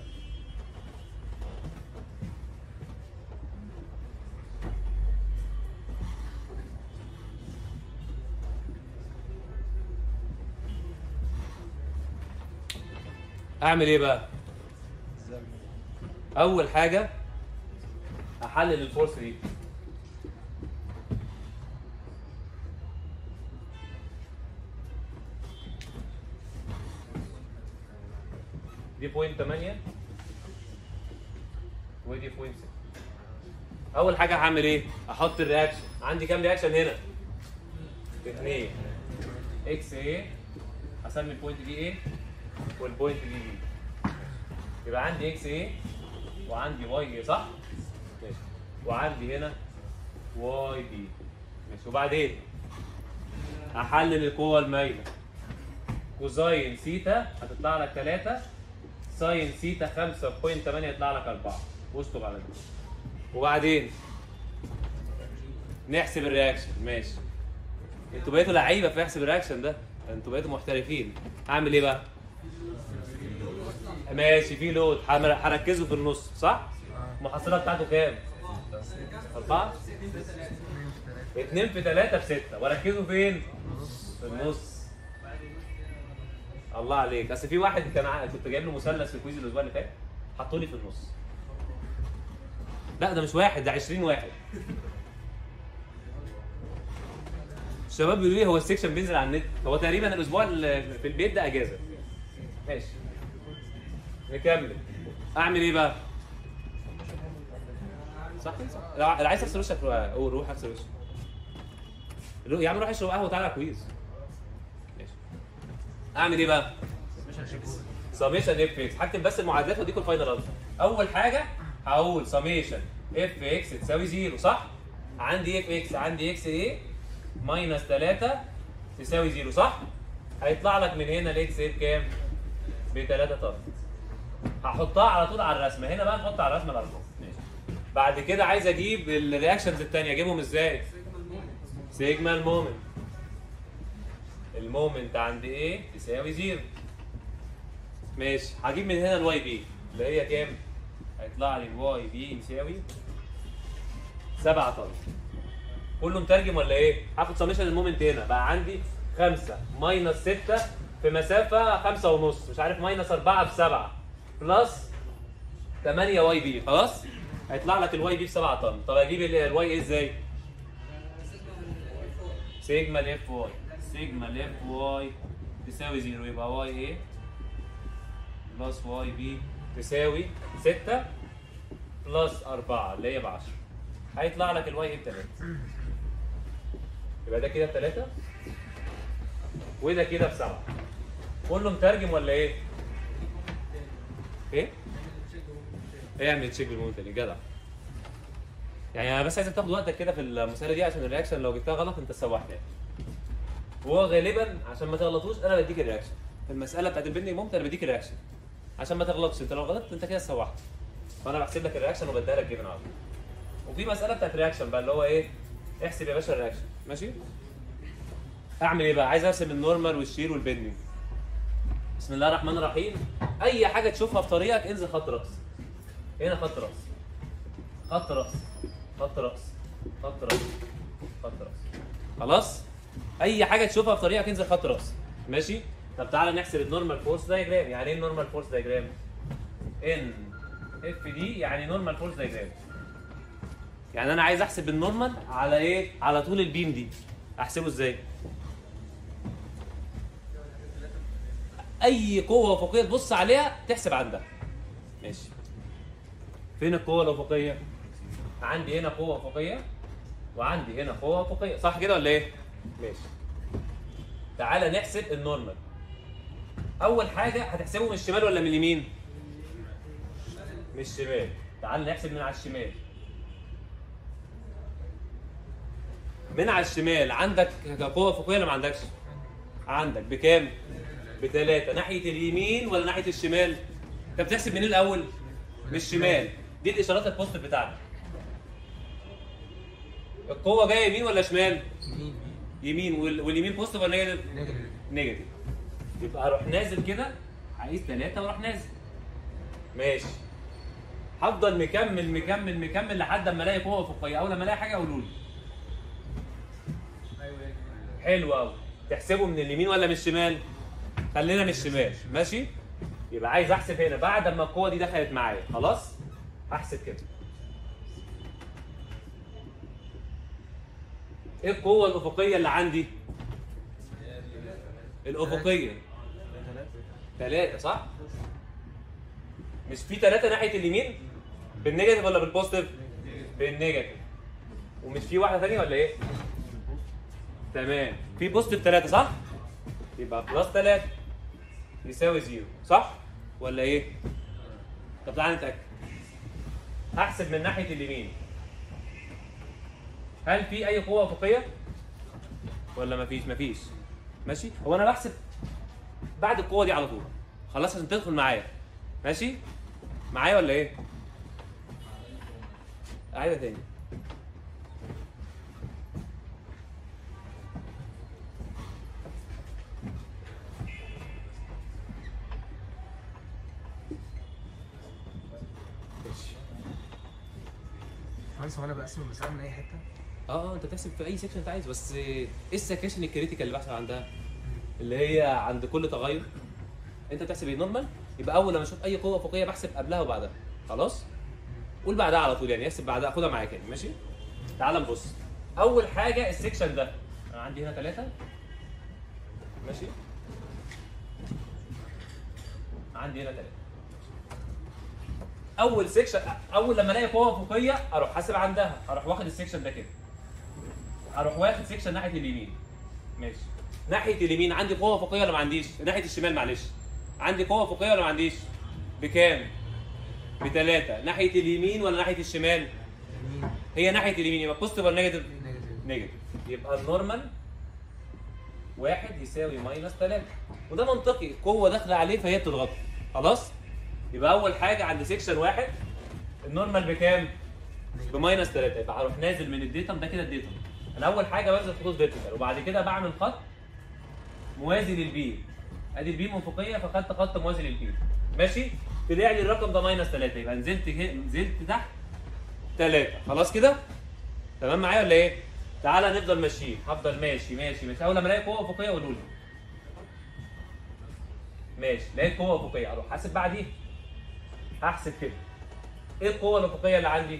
اعمل ايه بقى؟ اول حاجه احلل الفورس دي 0.8 ودي 0.6. اول حاجه هعمل ايه؟ احط الرياكشن. عندي كام رياكشن هنا؟ 2 اكس ايه، اسمي البوينت دي ايه والبوينت دي بي. يبقى عندي اكس ايه وعندي واي ايه، صح؟ ماشي. وعندي هنا واي بي. ماشي. وبعدين هحلل القوه المايله. كوزاين سيتا هتطلع لك 3، ساين سيتا 5.8 يطلع لك 4. واشطب على دي. وبعدين نحسب الرياكشن. ماشي. انتوا بقيتوا لعيبه في احسب الرياكشن ده، انتوا بقيتوا محترفين. هعمل ايه بقى؟ ماشي، في لود هركزه في النص، صح؟ المحصله بتاعته كام؟ 4. 2 في 3 في 6، واركزه فين؟ في النص. الله عليك. اصل في واحد كنت جايب له مثلث في كويز الاسبوع اللي فات، حطوا لي في النص. لا ده مش واحد، ده 20 واحد. الشباب بيقولوا لي هو السكشن بينزل على النت. هو تقريبا الاسبوع اللي في البيت ده اجازه. ماشي، نكمل. اعمل ايه بقى؟ صح صح. لو عايز اغسل وشك روح اغسل وشك. يا عم روح اشرب قهوه وتعالى على كويز. ماشي. اعمل ايه بقى؟ سميشن اف اكس. هكتب بس المعادلات واديكم الفاينل انسر. اول حاجه هقول سميشن اف اكس تساوي 0، صح؟ عندي اف اكس، عندي اكس ايه ماينس 3 تساوي 0، صح؟ هيطلع لك من هنا الاكس ايه بكام؟ ب 3 طن. هحطها على طول على الرسمه. هنا بقى نحط على الرسمه الارقام. ماشي. بعد كده عايز اجيب الرياكشنز الثانيه، اجيبهم ازاي؟ سيجما المومنت. المومنت عند ايه تساوي 0. ماشي. هجيب من هنا الواي بي اللي هي كام؟ هيطلع لي الواي بي يساوي 7 طن. كله مترجم ولا ايه؟ هاخد سميشن المومنت هنا بقى عندي 5 ماينس 6 في مسافه 5 ونص، مش عارف ماينس 4 ب 7 بلس 8 واي بي. خلاص؟ هيطلع لك الواي بي ب 7 طن. طب اجيب الواي ايه ازاي؟ سيجما الاف واي. سيجما الاف واي تساوي 0، يبقى واي ايه بلس واي بي تساوي 6 بلس 4 اللي هي ب 10. هيطلع لك الواي ايه ب 3. يبقى ده كده ب 3 وده كده ب 7. كله مترجم ولا ايه؟ ايه؟ اعمل تشيك بالمومنت تاني جدع. يعني انا بس عايزك تاخد وقتك كده في المساله دي عشان الرياكشن لو جبتها غلط انت اتسوحت يعني. وهو غالبا عشان ما تغلطوش انا بديك الرياكشن. في المساله بتاعت البندنج مومنت انا بديك الرياكشن عشان ما تغلطش. انت لو غلطت انت كده اتسوحت. فانا بحسب لك الرياكشن وبديها لك جيفن على طول. وفي مساله بتاعت رياكشن بقى اللي هو ايه؟ احسب يا باشا الرياكشن. ماشي؟ اعمل ايه بقى؟ عايز ارسم النورمال والشير والبندنج. بسم الله الرحمن الرحيم. اي حاجه تشوفها في طريقك انزل خط راس. هنا خط راس، خط راس، خط راس، خط راس، خط راس. خلاص؟ اي حاجه تشوفها في طريقك انزل خط راس. ماشي؟ طب تعالى نحسب النورمال فورس دايجرام. يعني ايه النورمال فورس دايجرام؟ ان اف دي يعني نورمال فورس دايجرام. يعني انا عايز احسب النورمال على ايه؟ على طول البيم دي. احسبه ازاي؟ اي قوه افقيه تبص عليها تحسب عندها. ماشي. فين القوه الافقيه؟ عندي هنا قوه افقيه وعندي هنا قوه افقيه، صح كده ولا ايه؟ ماشي. تعالى نحسب النورمال. اول حاجه هتحسبه من الشمال ولا من اليمين؟ من الشمال. تعالى نحسب من على الشمال. من على الشمال عندك قوه افقيه ولا ما عندكش؟ عندك بكام؟ ب3 ناحيه اليمين ولا ناحيه الشمال؟ انت بتحسب منين الاول؟ من الشمال. دي الاشارات البوزيتيف بتاعتك. القوه جايه يمين ولا شمال؟ يمين. واليمين بوزيتيف ولا نيجاتيف؟ نيجاتيف. يبقى اروح نازل كده، عايز 3 واروح نازل. ماشي. هفضل مكمل مكمل مكمل لحد اما الاقي قوه افقيه. اول لما الاقي حاجه قولوا لي. حلو قوي. تحسبه من اليمين ولا من الشمال؟ خلينا من الشمال، ماشي؟ يبقى عايز احسب هنا بعد ما القوه دي دخلت معايا، خلاص؟ هحسب كده. ايه القوه الافقيه اللي عندي؟ الافقيه 3 صح؟ مش في 3 ناحيه اليمين؟ بالنيجاتيف ولا بالبوزيتيف؟ بالنيجاتيف. ومش في واحده ثانيه ولا ايه؟ تمام. في بوزيتيف 3 صح؟ يبقى بلس 3 يساوي 0 صح؟ ولا ايه؟ طب تعالى نتاكد. هحسب من ناحيه اليمين. هل في اي قوه افقيه؟ ولا مفيش؟ مفيش. ماشي؟ هو انا بحسب بعد القوه دي على طول. خلاص عشان تدخل معايا. ماشي؟ معايا ولا ايه؟ عايزها تاني. هو انا بقسم المساله من اي حته؟ انت بتحسب في اي سيكشن انت عايز، بس ايه السكاشن الكريتيكال اللي بحسب عندها؟ اللي هي عند كل تغير انت بتحسب ايه؟ نورمال. يبقى اول لما اشوف اي قوه افقيه بحسب قبلها وبعدها. خلاص؟ قول بعدها على طول، يعني احسب بعدها، خدها معاك يعني. ماشي؟ تعال نبص. اول حاجه السيكشن ده انا عندي هنا 3. ماشي؟ عندي هنا 3. اول سيكشن، اول لما الاقي قوه افقيه اروح حاسب عندها، اروح واخد السيكشن ده كده. اروح واخد سيكشن ناحيه اليمين. ماشي. ناحيه اليمين عندي قوه افقيه ولا ما عنديش؟ ناحيه الشمال معلش. عندي قوه افقيه ولا ما عنديش؟ بكام؟ ب3. ناحيه اليمين ولا ناحيه الشمال؟ هي ناحيه اليمين. يبقى بوزيتيف ولا نيجاتيف؟ نيجاتيف. يبقى النورمال 1 يساوي ماينس 3. وده منطقي، قوه داخله عليه فهي بتضغطه. خلاص؟ يبقى اول حاجه عند سيكشن 1 النورمال بكام؟ بماينس 3. يبقى هروح نازل من الديتم ده كده. الديتم انا اول حاجه بنزل خطوط فيرتيكال، وبعد كده بعمل خط موازي للبي. ادي البي افقيه فخدت خط موازي للبي. ماشي؟ طلع لي الرقم ده ماينس 3. يبقى نزلت تحت 3. خلاص كده؟ تمام معايا ولا ايه؟ تعالى نفضل ماشيين. هفضل ماشي ماشي ماشي. اول لما الاقي قوه افقيه قولوا لي. ماشي. لقيت قوه افقيه اروح حاسب بعديها. هحسب كده. ايه القوه الافقيه اللي عندي؟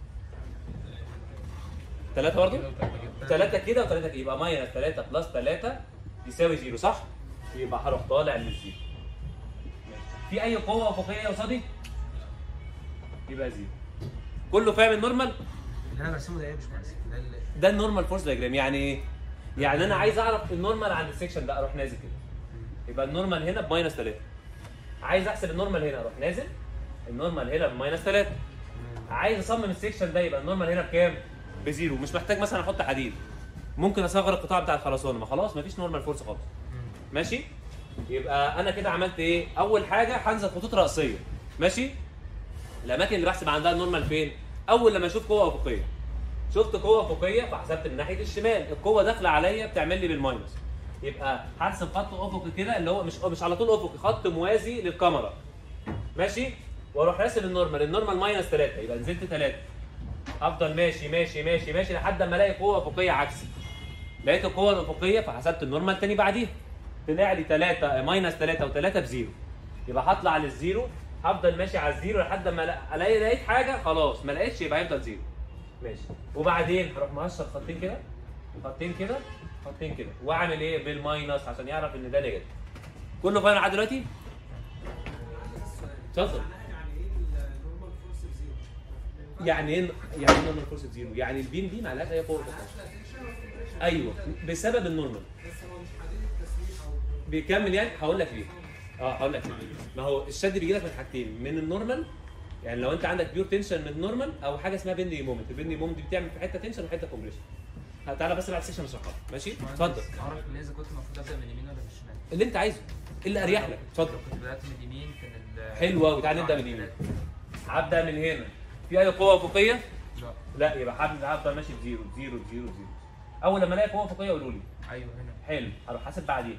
3 برضه؟ 3 كده و3 كده. يبقى ماينس 3 بلس 3 يساوي 0 صح؟ يبقى هروح طالع للزيرو. في اي قوه افقيه قصادي؟ يبقى 0. كله فاهم النورمال؟ اللي انا برسمه ده ايه يا باشمهندس؟ ده النورمال فورس دايجرام. يعني ايه؟ يعني انا عايز اعرف النورمال عند السكشن ده، اروح نازل كده. يبقى النورمال هنا بماينس 3. عايز احسب النورمال هنا، اروح نازل. النورمال هنا بماينس 3. عايز اصمم السكشن ده، يبقى النورمال هنا بكام؟ ب0. مش محتاج مثلا احط حديد. ممكن اصغر القطاع بتاع الخرسانه، ما خلاص مفيش نورمال فورس خالص. ماشي؟ يبقى انا كده عملت ايه؟ اول حاجه هنزل خطوط راسيه. ماشي؟ الاماكن اللي بحسب عندها النورمال فين؟ اول لما اشوف قوه افقيه. شفت قوه افقيه فحسبت من ناحيه الشمال، القوه داخله عليا بتعمل لي بالماينس. يبقى هرسم خط افقي كده اللي هو مش على طول افقي، خط موازي للكاميرا. ماشي؟ واروح راسم النورمال ماينس 3. يبقى نزلت 3. افضل ماشي ماشي ماشي ماشي لحد ما الاقي قوه افقيه عكسي. لقيت القوه الافقيه فحسبت النورمال تاني بعديها. طلع لي 3 ماينس 3 و3 ب0. يبقى هطلع للزيرو، هفضل ماشي على الزيرو لحد ما الاقي لقيت حاجه. خلاص ما لقيتش يبقى هيفضل 0. ماشي. وبعدين هروح مقشر خطين كده، خطين كده، خطين كده، واعمل ايه؟ بالماينس عشان يعرف ان ده نيجاتيف. كله فاهم لحد دلوقتي؟ اتفضل. يعني ايه نورمال فورس بزيرو؟ يعني البيم دي ما لهاش اي قوه افقيه. ايوه بسبب النورمال. بيكمل يعني. هقول لك ليه. هقول لك ليه. ما هو الشد بيجي لك من حاجتين، من النورمال. يعني لو انت عندك بيور تنشن من النورمال، او حاجه اسمها بندنج مومنت. البندنج مومنت دي بتعمل في حته تنشن وحته كومبريشن. تعالى بس بعد السكشن اشرحها ماشي؟ اتفضل. اعرف ان اذا كنت المفروض ابدا من اليمين ولا من الشمال؟ اللي انت عايزه، اللي اريح لك، اتفضل. لو كنت بدات من اليمين كان حلو قوي، تعالى نبدا من اليمين. هبدا من هنا. في اي قوه افقيه؟ لا. لا، يبقى هفضل ماشي بزيرو بزيرو بزيرو بزيرو. اول لما الاقي قوه افقيه قولوا لي. ايوه هنا. حلو، هروح حاسب بعدين.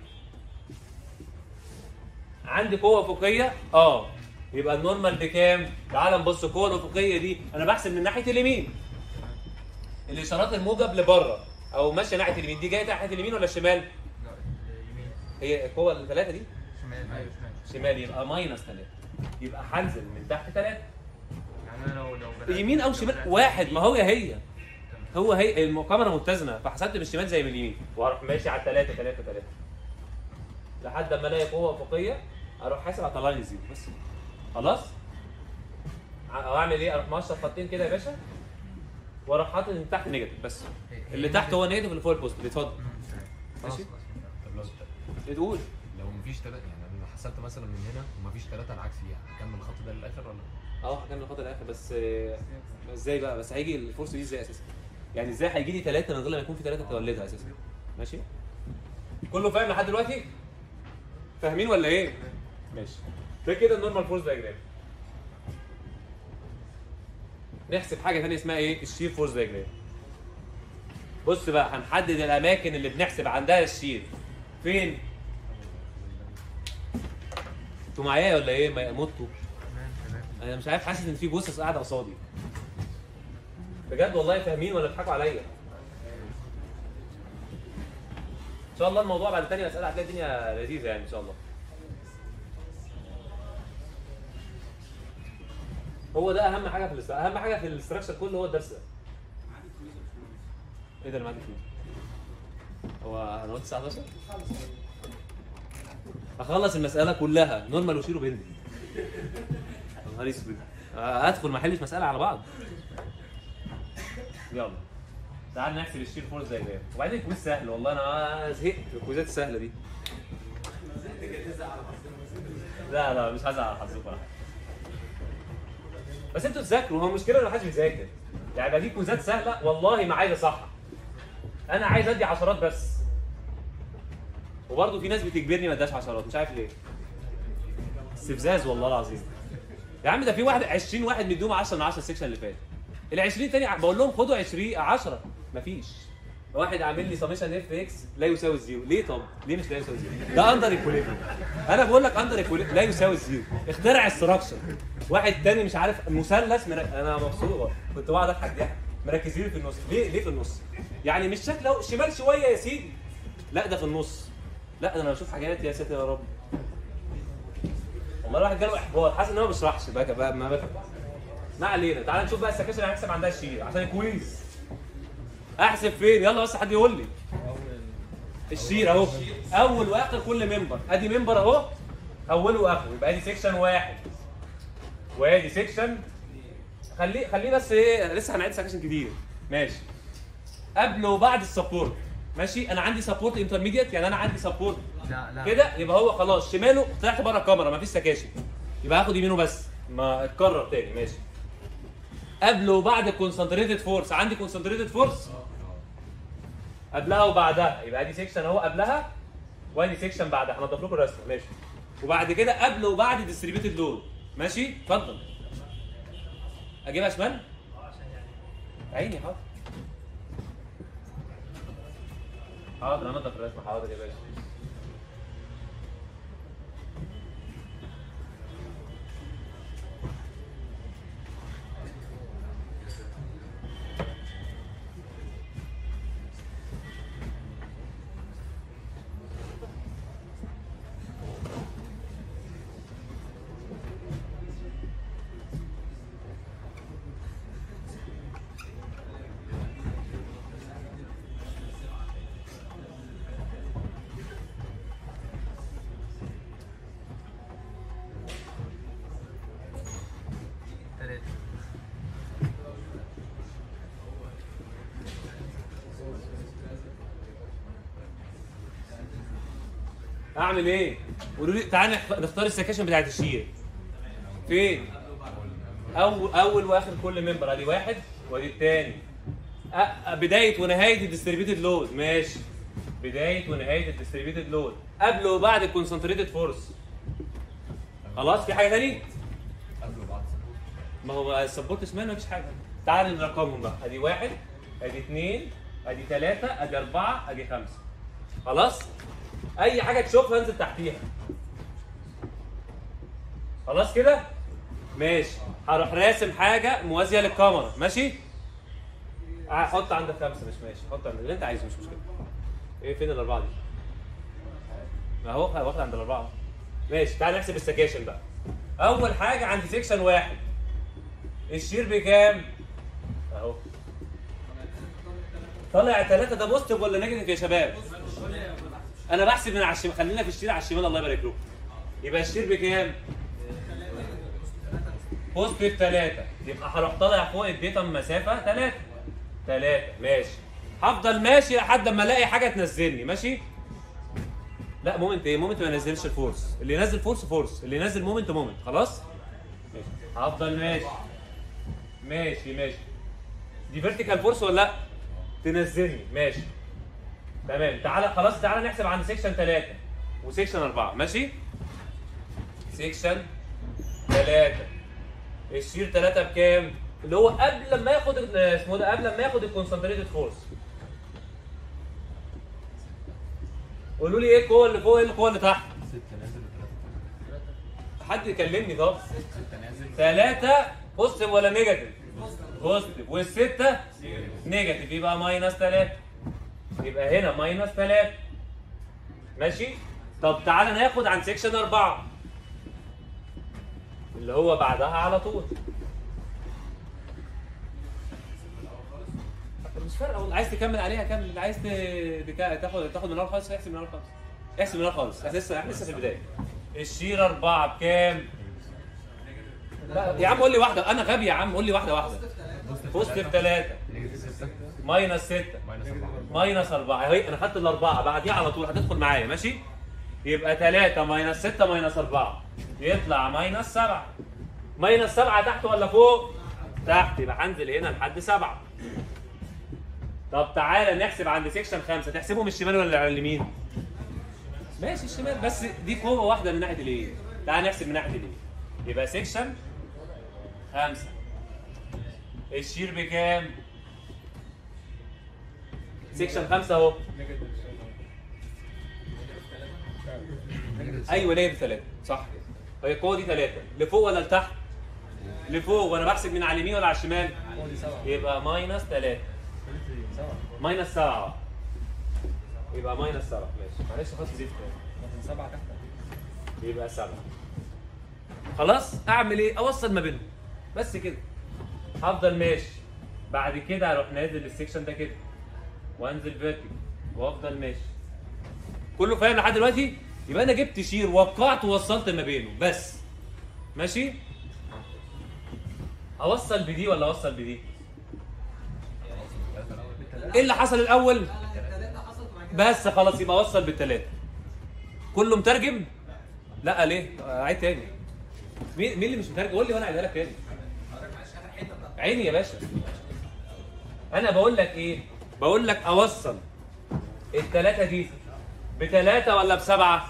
عندي قوه افقيه يبقى النورمال بكام؟ تعال نبص القوه الافقيه دي انا بحسب من ناحيه اليمين. الاشارات الموجب لبره او ماشيه ناحيه اليمين، دي جايه ناحيه اليمين ولا الشمال؟ لا اليمين. هي القوه الثلاثه دي؟ شمال. ايوه شمال. شمال، يبقى ماينس 3. يبقى هنزل من تحت 3. يعني انا لو بدات يمين او شمال واحد، ما هي هي الكاميرا متزنه، فحسبت من الشمال زي من اليمين وهروح ماشي على 3 3 3 لحد ما الاقي قوه افقيه اروح حاسب هطلع لي زيرو بس. خلاص؟ اعمل ايه؟ اروح مقشر خطين كده يا باشا واروح حاطط من تحت نيجاتيف بس. اللي تحت هو نيجاتيف، اللي فوق البوزيتيف. اتفضل. ماشي؟ طب لو تقول لو مفيش ثلاثة، يعني انا حسبت مثلا من هنا ومفيش ثلاثة العكس فيها، هكمل الخط ده للاخر ولا؟ هكمل الخط الاخر بس. ازاي بقى؟ بس هيجي الفرصه دي ازاي اساسا؟ يعني ازاي هيجي لي 3 من غير ما يكون في 3 تولدها اساسا؟ ماشي؟ كله فاهم لحد دلوقتي؟ فاهمين ولا ايه؟ ماشي. ده كده النورمال فورس دايجرام. نحسب حاجه ثانيه اسمها ايه؟ الشير فورس دايجرام. بص بقى، هنحدد الاماكن اللي بنحسب عندها الشير. فين؟ انتوا معايا ولا ايه؟ ما متوا؟ انا مش عارف، حاسس ان في جثث قاعده قصادي. بجد والله فاهمين ولا بتضحكوا عليا؟ ان شاء الله الموضوع بعد تاني مساله هتلاقي الدنيا لذيذه يعني ان شاء الله. هو ده اهم حاجه في اهم حاجه في الاستراكشر كله، هو الدرس ده. ايه ده اللي معاك فيه؟ هو انا قلت 19؟ هخلص المساله كلها نورمال وشير وبندي. يا نهار اسود، ادخل ما احلش مساله على بعض. يلا تعال نحسب الشير فورس زي ده، وبعدين الكويز سهل والله، انا زهقت من الكويزات السهله دي. لا مش هزعل على حظكم ولا حاجه، بس انتوا تذاكروا. هو المشكله ان محدش بيذاكر. يعني بقى دي كويزات سهله والله ما عايز اصحح، انا عايز ادي عشرات بس، وبرضه في ناس بتجبرني ما اداش عشرات، مش عارف ليه. استفزاز والله العظيم. يا عم ده في 20 واحد مديهم 10 من 10 السكشن اللي فات. ال 20 تاني بقول لهم خدوا 20 10، مفيش. واحد عامل لي سميشن اف اكس لا يساوي الزيرو. ليه؟ طب ليه مش لا يساوي الزيرو؟ ده اندر ايكوليبريم. انا بقول لك اندر ايكوليبريم لا يساوي الزيرو. اخترع استراكشر. واحد تاني مش عارف مثلث انا مبسوط، كنت بقعد اضحك ضحك. مركزين في النص. ليه في النص؟ يعني مش شكله شمال شويه يا سيدي، لا ده في النص. لا ده انا بشوف حاجات يا ساتر يا رب. والله الواحد جاله احباط، حاسس ان هو ما بيشرحش بقى ما علينا. تعال نشوف بقى السكاشن اللي هنحسب عندها الشير عشان الكويز. احسب فين؟ يلا بس حد يقول لي. الشير اهو، اول واخر كل ممبر. ادي ممبر اهو اوله واخره، يبقى ادي سيكشن واحد وادي سيكشن. خليه بس ايه، لسه هنعيد سكاشن كتير. ماشي. قبل وبعد السبورت. ماشي، انا عندي سبورت انترميديت، يعني انا عندي سبورت لا كده، يبقى هو خلاص شماله طلعت بره الكاميرا، مفيش سكاشن، يبقى هاخد يمينه بس، ما اتكرر تاني. ماشي. قبل وبعد الكونسنتريتد فورس، عندي كونسنتريتد فورس قبلها وبعدها، يبقى دي سيكشن اهو قبلها وادي سيكشن بعدها. هنضيف لكم الرسمه. ماشي. وبعد كده قبل وبعد ديستريبيوتد لود. ماشي، اتفضل. اجيبها شمال؟ عيني. حاضر انضف الرسمه. حاضر يا باشا. اعمل ايه؟ قولوا لي. تعالى نختار السكاشن بتاعت الشير. فين؟ اول واخر كل ممبر. ادي واحد وادي الثاني بدايه ونهايه الديستريبيوتد لود، ماشي. بدايه ونهايه الديستريبيوتد لود قبل وبعد الكونسنتريتد فورس. خلاص في حاجه ثانيه؟ قبل وبعد ما هو السبورت شمال مفيش حاجه. تعال نرقمهم بقى، ادي 1 ادي 2 ادي 3 ادي 4 ادي 5. خلاص؟ اي حاجه تشوفها انزل تحتيها. خلاص كده؟ ماشي. هروح راسم حاجه موازيه للكاميرا، ماشي؟ حط عندك 5 مش ماشي، حط عندك اللي انت عايزه مش مشكله. ايه فين الاربعه دي؟ ما هو واخد عند الاربعه. ماشي، تعال نحسب السكاشن بقى. اول حاجه عند سيكشن 1 الشير بكام؟ اهو. طالع 3 ده بوزيتيف ولا نيجاتيف يا شباب؟ انا بحسب من على الشمال، خلينا في الشير على الشمال الله يبارك لكم. يبقى الشير بكام؟ بوزيتيف 3، يبقى هروح طالع فوق الداتا مسافه 3 ماشي. هفضل ماشي لحد اما الاقي حاجه تنزلني، ماشي؟ لا مومنت ايه؟ مومنت ما ينزلش الفورس، اللي ينزل فورس، اللي ينزل مومنت خلاص؟ ماشي. هفضل ماشي. دي فيرتيكال فورس ولا لا؟ تنزلني، ماشي. تمام، تعالى نحسب عند سيكشن 3 وسيكشن 4، ماشي؟ سيكشن 3 الشير 3 بكام؟ اللي هو قبل ما ياخد اسمه ده، قبل ما ياخد الكونسنتريتد فورس. قولوا لي ايه القوه اللي فوق، ايه القوه اللي تحت؟ 6 نازل و3 حد يكلمني طب. 6 نازل 3 بوزيتيف ولا نيجاتيف؟ بوزيتيف، وال6 نيجاتيف، يبقى ماينس 3. يبقى هنا ماينس 3. ماشي؟ طب تعالى ناخد عن سيكشن 4 اللي هو بعدها على طول. مش فارقه والله، عايز تكمل عليها كمل، عايز تاخد من الاول خالص احسب من الاول خالص. احسب من الاول خالص، احنا لسه في البدايه. الشير 4 بكام؟ لا يا عم قول لي واحده، انا غبي يا عم، قول لي واحده. بوزيتيف 3 ماينس 6 ماينس 4 اهي، انا خدت الاربعه بعديها على طول هتدخل معايا، ماشي؟ يبقى 3 ماينس 6 ماينس 4 يطلع ماينس 7. ماينس 7 تحت ولا فوق؟ تحت، يبقى هنزل هنا لحد 7. طب تعالى نحسب عند سيكشن 5، تحسبهم الشمال ولا على اليمين؟ ماشي الشمال، بس دي قوه واحده من ناحيه الايه؟ تعالى نحسب من ناحيه الايه؟ يبقى سيكشن 5 الشير بكام؟ سيكشن 5 اهو. ايوه نيجاتيف 3 صح. هي القوه دي 3 لفوق ولا لتحت؟ لفوق، وانا بحسب من على اليمين ولا على الشمال؟ يبقى ماينس 3 ماينس 7 يبقى ماينس 7. ماشي معلش خلاص زيت 7 تحت يبقى 7. خلاص اعمل ايه؟ اوصل ما بينهم بس كده. هفضل ماشي، بعد كده اروح نازل السكشن ده كده وانزل فيرتيكال وافضل ماشي. كله فاهم لحد دلوقتي؟ يبقى انا جبت شير وقعت ووصلت ما بينه بس. ماشي؟ اوصل بدي ولا اوصل بدي؟ ايه اللي حصل الاول؟ بس خلاص يبقى اوصل بالثلاثه. كله مترجم؟ لا ليه؟ عيد تاني. مين اللي مش مترجم؟ قول لي وانا اعيدها لك تاني. عيني يا باشا. انا بقول لك ايه؟ بقول لك اوصل الثلاثه دي بثلاثه ولا بسبعه؟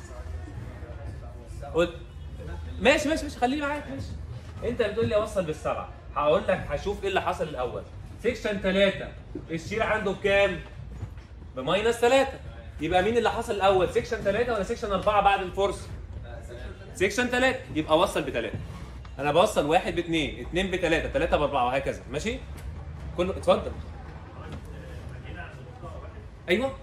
قلت ماشي خليني معاك ماشي. انت بتقول لي اوصل بالسبعه، هقول لك هشوف ايه اللي حصل الاول. سيكشن 3 الشير عنده بكام؟ بماينس 3. يبقى مين اللي حصل الاول؟ سيكشن 3 ولا سيكشن 4 بعد الفورس؟ سيكشن 3. يبقى اوصل بثلاثه. انا بوصل 1 ب2 2 ب3 3 ب4 وهكذا. ماشي؟ كله اتفضل. ايوه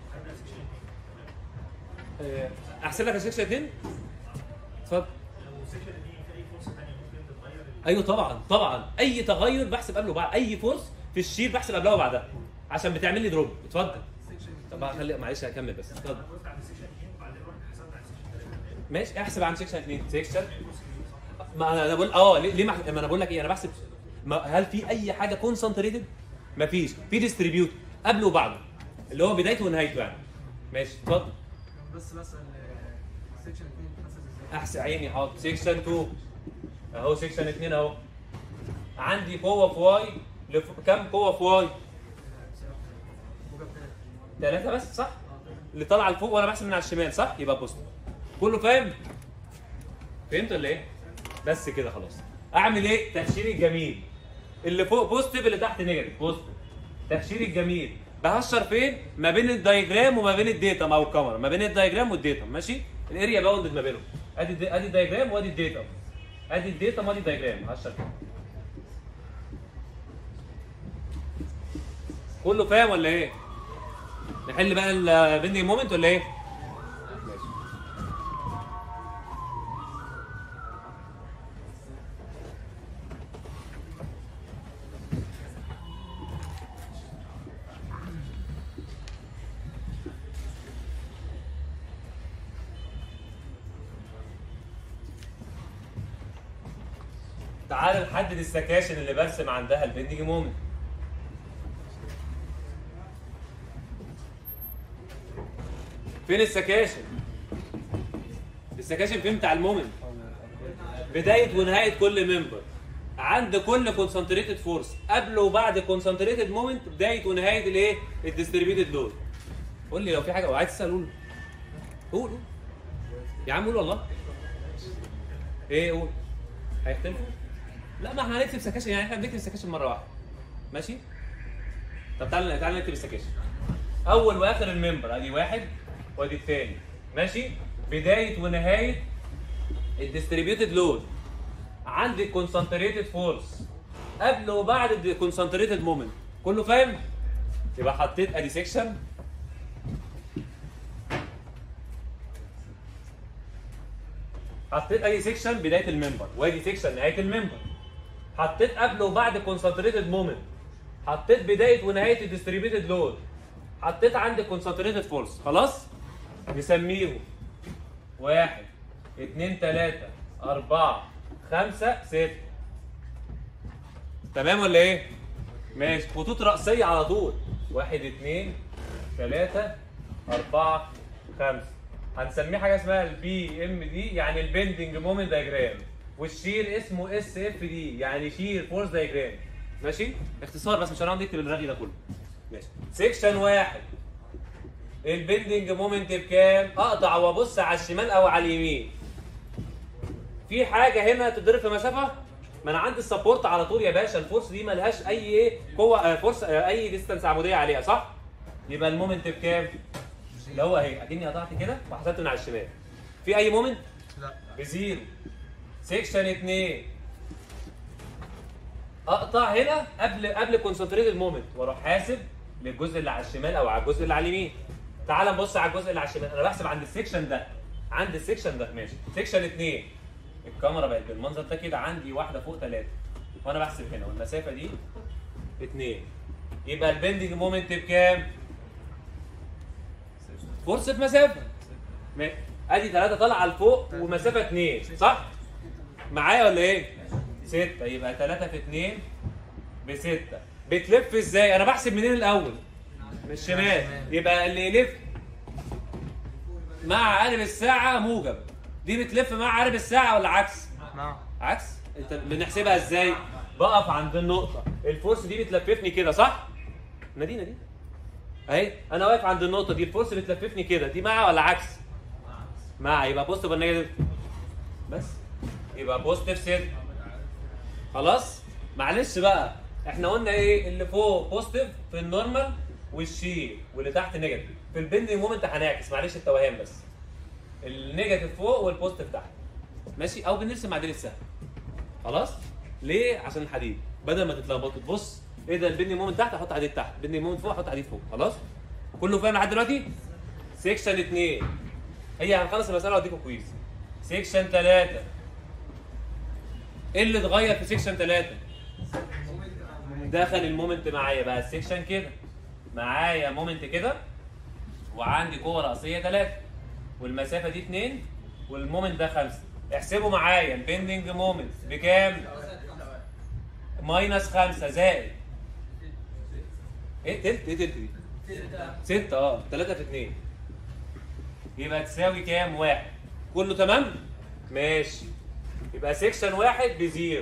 احسب لك سيكشن 2. اتفضل. ايوه طبعا اي تغير بحسب قبله وبعد، اي فورس في الشير بحسب قبلها وبعدها عشان بتعمل لي دروب. اتفضل. طب خلي معلش هكمل بس. اتفضل. ماشي احسب عن سيكشن 2. سيكشن ما انا بقول ليه ما انا بقول لك ايه؟ انا بحسب هل في اي حاجه كونسنتريتد؟ مفيش. في ديستريبيوت قبله وبعده اللي هو بدايته ونهايته يعني. ماشي اتفضل. بس سيكشن 2 بتحسب ازاي؟ احسب عيني حاضر. سيكشن 2 اهو. سيكشن 2 اهو. عندي قوه في واي كم قوه في واي؟ 3 بس صح؟ اللي طالعه لفوق وانا بحسب من على الشمال صح؟ يبقى بوزيتيف. كله فاهم؟ فهمت ولا ايه؟ بس كده خلاص. اعمل ايه؟ تهشير الجميل. اللي فوق بوزيتيف اللي تحت نيجاتيف، بوزيتيف. تهشير الجميل. بهشر فين؟ ما بين الدايجرام وما بين الديتم او الكاميرا، ما بين الدايجرام والديتم، ماشي؟ الاريا باوندد ما بينهم. ادي الدايجرام وادي الديتم. ادي الديتم وادي الدايجرام، هشر كده. كله فاهم ولا ايه؟ نحل بقى البندنج مومنت ولا ايه؟ ماشي. تعالوا نحدد السكاشن اللي برسم عندها البندنج مومنت. فين السكاشن؟ السكاشن فين بتاع المومنت؟ بداية ونهاية كل ممبر. عند كل كونسنتريتد فورس قبل وبعد كونسنتريتد مومنت، بداية ونهاية الايه؟ الديستريبيوتد لود. قول لي لو في حاجة او عايز تسأل قول. قول يا عم قول والله. ايه قول؟ هيختلفوا؟ لا ما احنا هنكتب سكاشن، يعني احنا بنكتب السكاشن مرة واحدة. ماشي؟ طب تعالى نكتب السكاشن. أول وآخر الممبر، ادي واحد وادي الثاني. ماشي؟ بداية ونهاية الديستريبيوتد لود. عندي كونسنتريتد فورس قبل وبعد الكونسنتريتد مومنت. كله فاهم؟ يبقى حطيت ادي سيكشن. حطيت ادي سيكشن بداية الممبر، وادي سيكشن نهاية الممبر. حطيت قبل وبعد كونسنتريتد مومنت. حطيت بداية ونهاية الديستريبيوتد لود. حطيت عندي كونسنتريتد فورس. خلاص؟ نسميهم 1 2 3 4 5 6. تمام ولا ايه؟ ماشي. خطوط رأسية على طول. 1 2 3 4 5. هنسميه حاجة اسمها البي ام دي، يعني البندنج مومنت دايجرام. والشير اسمه اس اف دي، يعني شير فورس دايجرام. ماشي؟ اختصار بس، مش هنقعد نكتب الرغي ده كله. ماشي. سيكشن 1 البندنج مومنت بكام؟ اقطع وابص على الشمال او على اليمين. في حاجه هنا تضرب في مسافه؟ ما انا عندي السبورت على طول يا باشا. الفورس دي ملهاش اي قوه، فورس اي ديستانس عموديه عليها صح؟ يبقى المومنت بكام؟ اللي هو اهي، اديني قطعت كده وحسبت من على الشمال. في اي مومنت؟ لا. بزيرو. سيكشن 2 اقطع هنا قبل كونسنتريتد مومنت واروح حاسب للجزء اللي على الشمال او على الجزء اللي على اليمين. تعال نبص على الجزء اللي على الشمال. انا بحسب عند السيكشن ده. عند السيكشن ده ماشي. سيكشن 2 الكاميرا بقت بالمنظر ده كده، عندي واحده فوق 3 وانا بحسب هنا، والمسافه دي 2. يبقى البندنج مومنت بكام؟ فرصه مسافه. ادي 3 طالعه لفوق ومسافه 2 صح؟ معايا ولا ايه؟ 6. يبقى 3 في 2 ب6. بتلف ازاي؟ انا بحسب منين الاول؟ من الشمال. يبقى اللي يلف مع عقارب الساعه موجب. دي بتلف مع عقارب الساعه ولا عكس؟ عكس. انت بنحسبها ازاي؟ بقف عند النقطه، الفورس دي بتلففني كده صح؟ نادينا دي اهي، انا واقف عند النقطه دي، الفورس بتلففني كده. دي مع ولا عكس؟ مع. يبقى بوزيتيف ولا نيجاتيف؟ بس يبقى بوزيتيف 6. خلاص؟ معلش بقى، احنا قلنا ايه؟ اللي فوق بوزيتيف في النورمال والشير، واللي تحت نيجاتيف. في البندنج مومنت هنعكس، معلش التوهان بس. النيجاتيف فوق والبوزيتيف تحت. ماشي؟ او بنرسم معادله سهله. خلاص؟ ليه؟ عشان الحديد، بدل ما تتلخبطوا تبص ايه ده البندنج مومنت تحت احط حديد تحت، البندنج مومنت فوق احط حديد فوق. خلاص؟ كله فاهم لحد دلوقتي؟ سيكشن 2 هي هنخلص المساله واديكم كويز. سيكشن 3 ايه اللي اتغير في سيكشن 3؟ دخل المومنت معايا بقى. السيكشن كده معايا مومنت كده، وعندي قوه راسيه 3 والمسافه دي 2 والمومنت ده 5. احسبوا معايا البندنج مومنت بكام؟ -5 زائد ايه تلت؟ ايه تلت دي؟ 6. 3 في 2 يبقى تساوي كام؟ 1. كله تمام؟ ماشي. يبقى سيكشن 1 ب0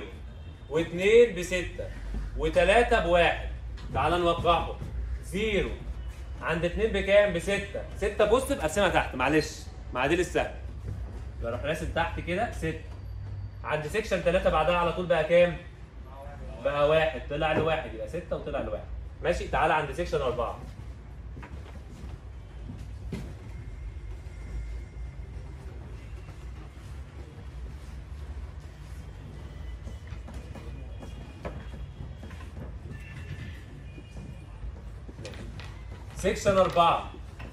و2 ب6 و3 ب1. تعال نوقعهم. 0 عند 2 بكام؟ ب 6. 6 بوزيتيف اقسمها تحت معلش مع دي السهل. بروح راسم تحت كده 6. عند سيكشن 3 بعدها على طول بقى كام؟ بقى 1. طلع لواحد يبقى 6 وطلع لواحد. ماشي. تعالى عند سيكشن 4. سيكشن 4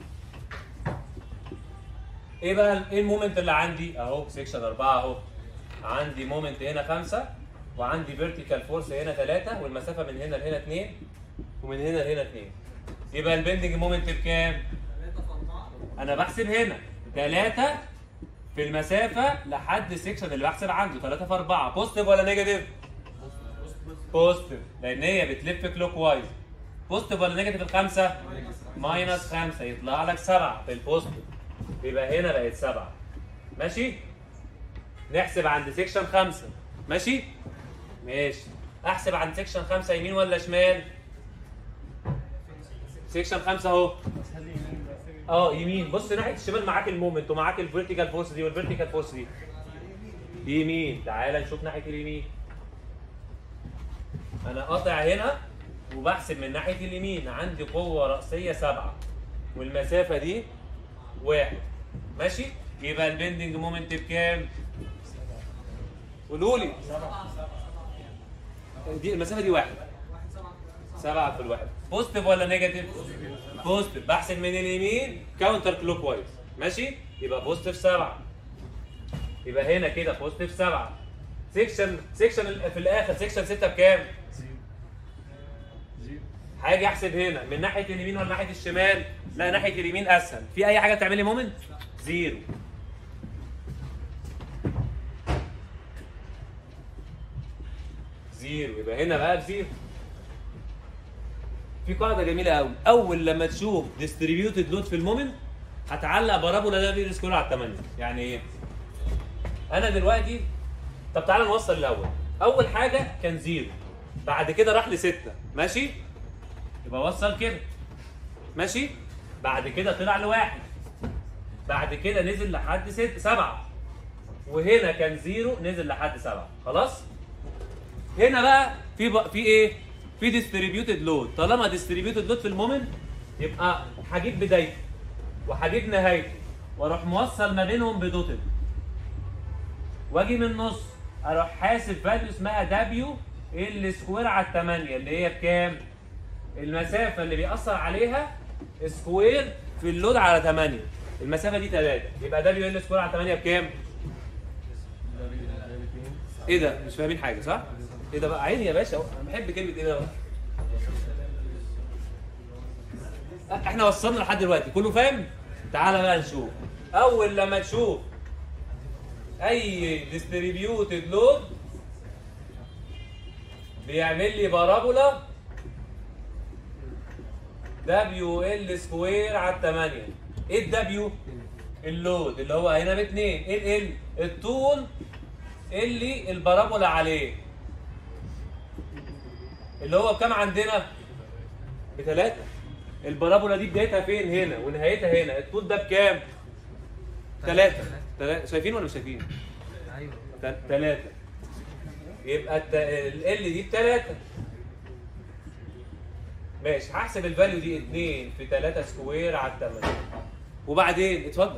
ايه بقى ايه المومنت اللي عندي اهو؟ سيكشن 4 اهو. عندي مومنت هنا 5 وعندي فيرتيكال فورس هنا 3 والمسافه من هنا لهنا 2 ومن هنا لهنا 2. يبقى البندنج مومنت بكام؟ انا بحسب هنا 3 في المسافه لحد السيكشن اللي بحسب عنده 3 في 4. بوزيتيف ولا نيجاتيف؟ بوزيتيف لان هي بتلف كلوك وايز. بوزيتيف ولا نيجاتيف الخمسه؟ ماينس 5 يطلع لك 7 في البوزيتيف. يبقى هنا بقت 7. ماشي؟ نحسب عند سيكشن 5. ماشي؟ ماشي. احسب عند سيكشن 5 يمين ولا شمال؟ سيكشن 5 اهو. يمين. بص ناحيه الشمال معاك المومنت ومعاك الفيرتيكال فورس دي والفيرتيكال فورس دي. يمين. تعالى نشوف ناحيه اليمين. انا قاطع هنا وبحسب من ناحيه اليمين. عندي قوه راسيه 7 والمسافه دي 1. ماشي؟ يبقى البندنج مومنت بكام؟ قولوا لي. دي المسافه دي 1. 7 في الواحد. بوزيتيف ولا نيجاتيف؟ بوزيتيف. بحسب من اليمين كاونتر كلوك وايز. ماشي؟ يبقى بوزيتيف 7. يبقى هنا كده بوزيتيف 7. سيكشن في الاخر سيكشن 6 بكام؟ هاجي احسب هنا من ناحيه اليمين ولا ناحيه الشمال؟ لا ناحيه اليمين اسهل. في اي حاجه بتعمل لي مومنت؟ 0. يبقى هنا بقى ب0. في قاعده جميله قوي. اول لما تشوف ديستريبيوتد لود في المومنت هتعلق بارابولا ده بي سكوير على 8. يعني ايه؟ انا دلوقتي طب تعالى نوصل الاول. اول حاجه كان 0 بعد كده راح ل6. ماشي؟ يبقى وصل كده. ماشي؟ بعد كده طلع ل1 بعد كده نزل لحد 7 وهنا كان 0 نزل لحد 7. خلاص؟ هنا بقى في ايه؟ في ديستريبيوتد لود. طالما ديستريبيوتد لود في المومنت يبقى هجيب بدايته وهجيب نهايته واروح موصل ما بينهم بدوتد واجي من النص اروح حاسب فاليو اسمها دبليو ال سكوير على 8 اللي هي بكام؟ المسافه اللي بيأثر عليها سكوير في اللود على 8. المسافه دي 3 يبقى دبليو ال سكوير على 8 بكام؟ ايه ده؟ مش فاهمين حاجه صح؟ ايه ده بقى؟ عيني يا باشا انا بحب كلمه ايه ده بقى؟ احنا وصلنا لحد دلوقتي كله فاهم؟ تعالى بقى نشوف. اول لما تشوف اي ديستريبيوتد لود بيعمل لي بارابولا دبليو ال سكوير على 8. ايه الدبليو؟ اللود اللي هو هنا ب2. ايه ال؟ الطول اللي البارابولا عليه اللي هو بكام عندنا؟ ب3. البارابولا دي بدايتها فين؟ هنا ونهايتها هنا. الطول ده بكام؟ 3. شايفين ولا مش شايفين؟ ايوه 3. يبقى ال دي ب3. ماشي. هحسب الفاليو دي 2 في 3 سكوير على 8. وبعدين اتفضل.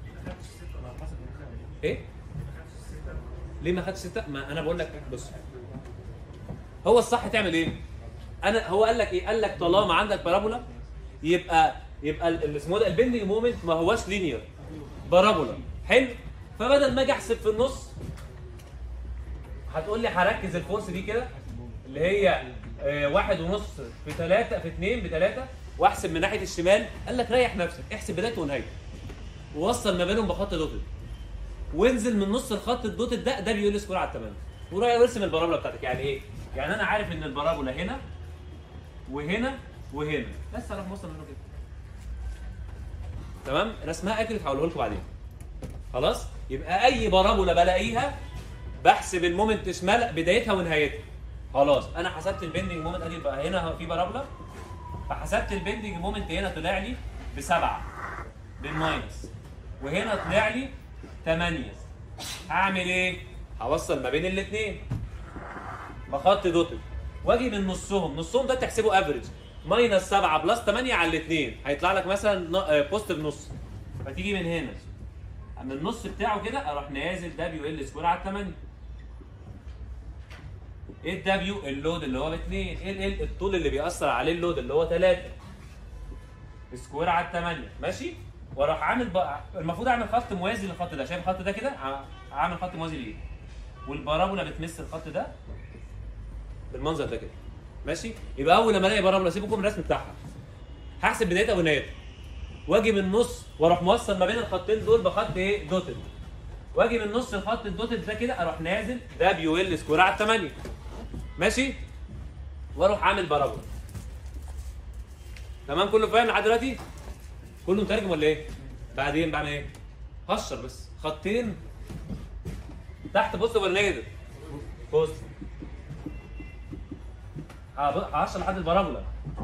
ايه؟ ليه ما خدتش 6؟ ما انا بقول لك بص. هو الصح تعمل ايه؟ هو قال لك ايه؟ قال لك طالما عندك بارابولا يبقى اللي اسمه ده البندنج مومنت ما هواش لينير، بارابولا. حلو؟ فبدل ما اجي احسب في النص هتقول لي هركز الفورس دي كده اللي هي 1.5 في 3 في 2 ب3 واحسب من ناحيه الشمال. قال لك ريح نفسك، احسب بدايته ونهايته ووصل ما بينهم بخط دوتد وانزل من نص الخط الدوتد ده بيقول سكوير على 8 وارسم البارابولا بتاعتك. يعني ايه؟ يعني انا عارف ان البارابولا هنا وهنا وهنا بس اروح موصل منه كده. تمام؟ رسمها اكيد هقوله لكم بعدين. خلاص؟ يبقى اي بارابولا بلاقيها بحسب المومنت شمال بدايتها ونهايتها. خلاص انا حسبت البندنج مومنت. ادي بقى هنا في بارابولا فحسبت البندنج مومنت هنا طلع لي ب7 بالماينس، وهنا طلع لي 8. هعمل ايه؟ هوصل ما بين الاثنين بخط دوتد، واجي من نصهم ده تحسبه افريج، ماينس 7 بلس 8 على الاثنين هيطلع لك مثلا بوزيتيف نص. فتيجي من هنا من النص بتاعه كده اروح نازل دبليو ال سكوير على 8. ايه الدبليو؟ اللود اللي هو ب2، ايه ال الطول اللي بيأثر عليه اللود اللي هو 3 سكوير على 8. ماشي؟ واروح عامل بقى المفروض اعمل خط موازي للخط ده، شايف الخط ده كده؟ اعمل خط موازي ليه؟ والبارابولا بتمس الخط ده بالمنظر ده كده. ماشي؟ يبقى اول لما الاقي بارابولا سيبكم من الرسم بتاعها، هحسب بدايتها ونهايتها، واجي من النص واروح موصل ما بين الخطين دول بخط ايه؟ دوتد، واجي من نص الخط الدوتد ده كده اروح نازل دبليو ال سكوير على 8. ماشي؟ واروح عامل بارابولا. تمام؟ كله فاهم لحد دلوقتي؟ كله مترجم ولا ايه؟ بعدين بعمل ايه؟ هشر بس خطين تحت بوزيتيف ولا نيجاتيف؟ بوزيتيف. هقشر لحد البارابولا،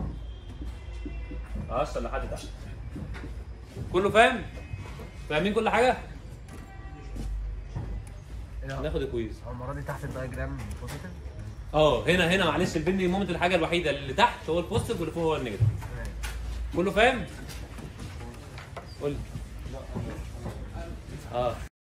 هقشر لحد تحت. كله فاهم؟ فاهمين كل حاجه؟ ناخد الكويز. المره دي تحت الدايجرام بوزيتيف. هنا معلش البندنج مومنت الحاجه الوحيده اللي تحت هو البوزيتيف واللي فوق هو النيجاتيف. كله فاهم؟ قول لي.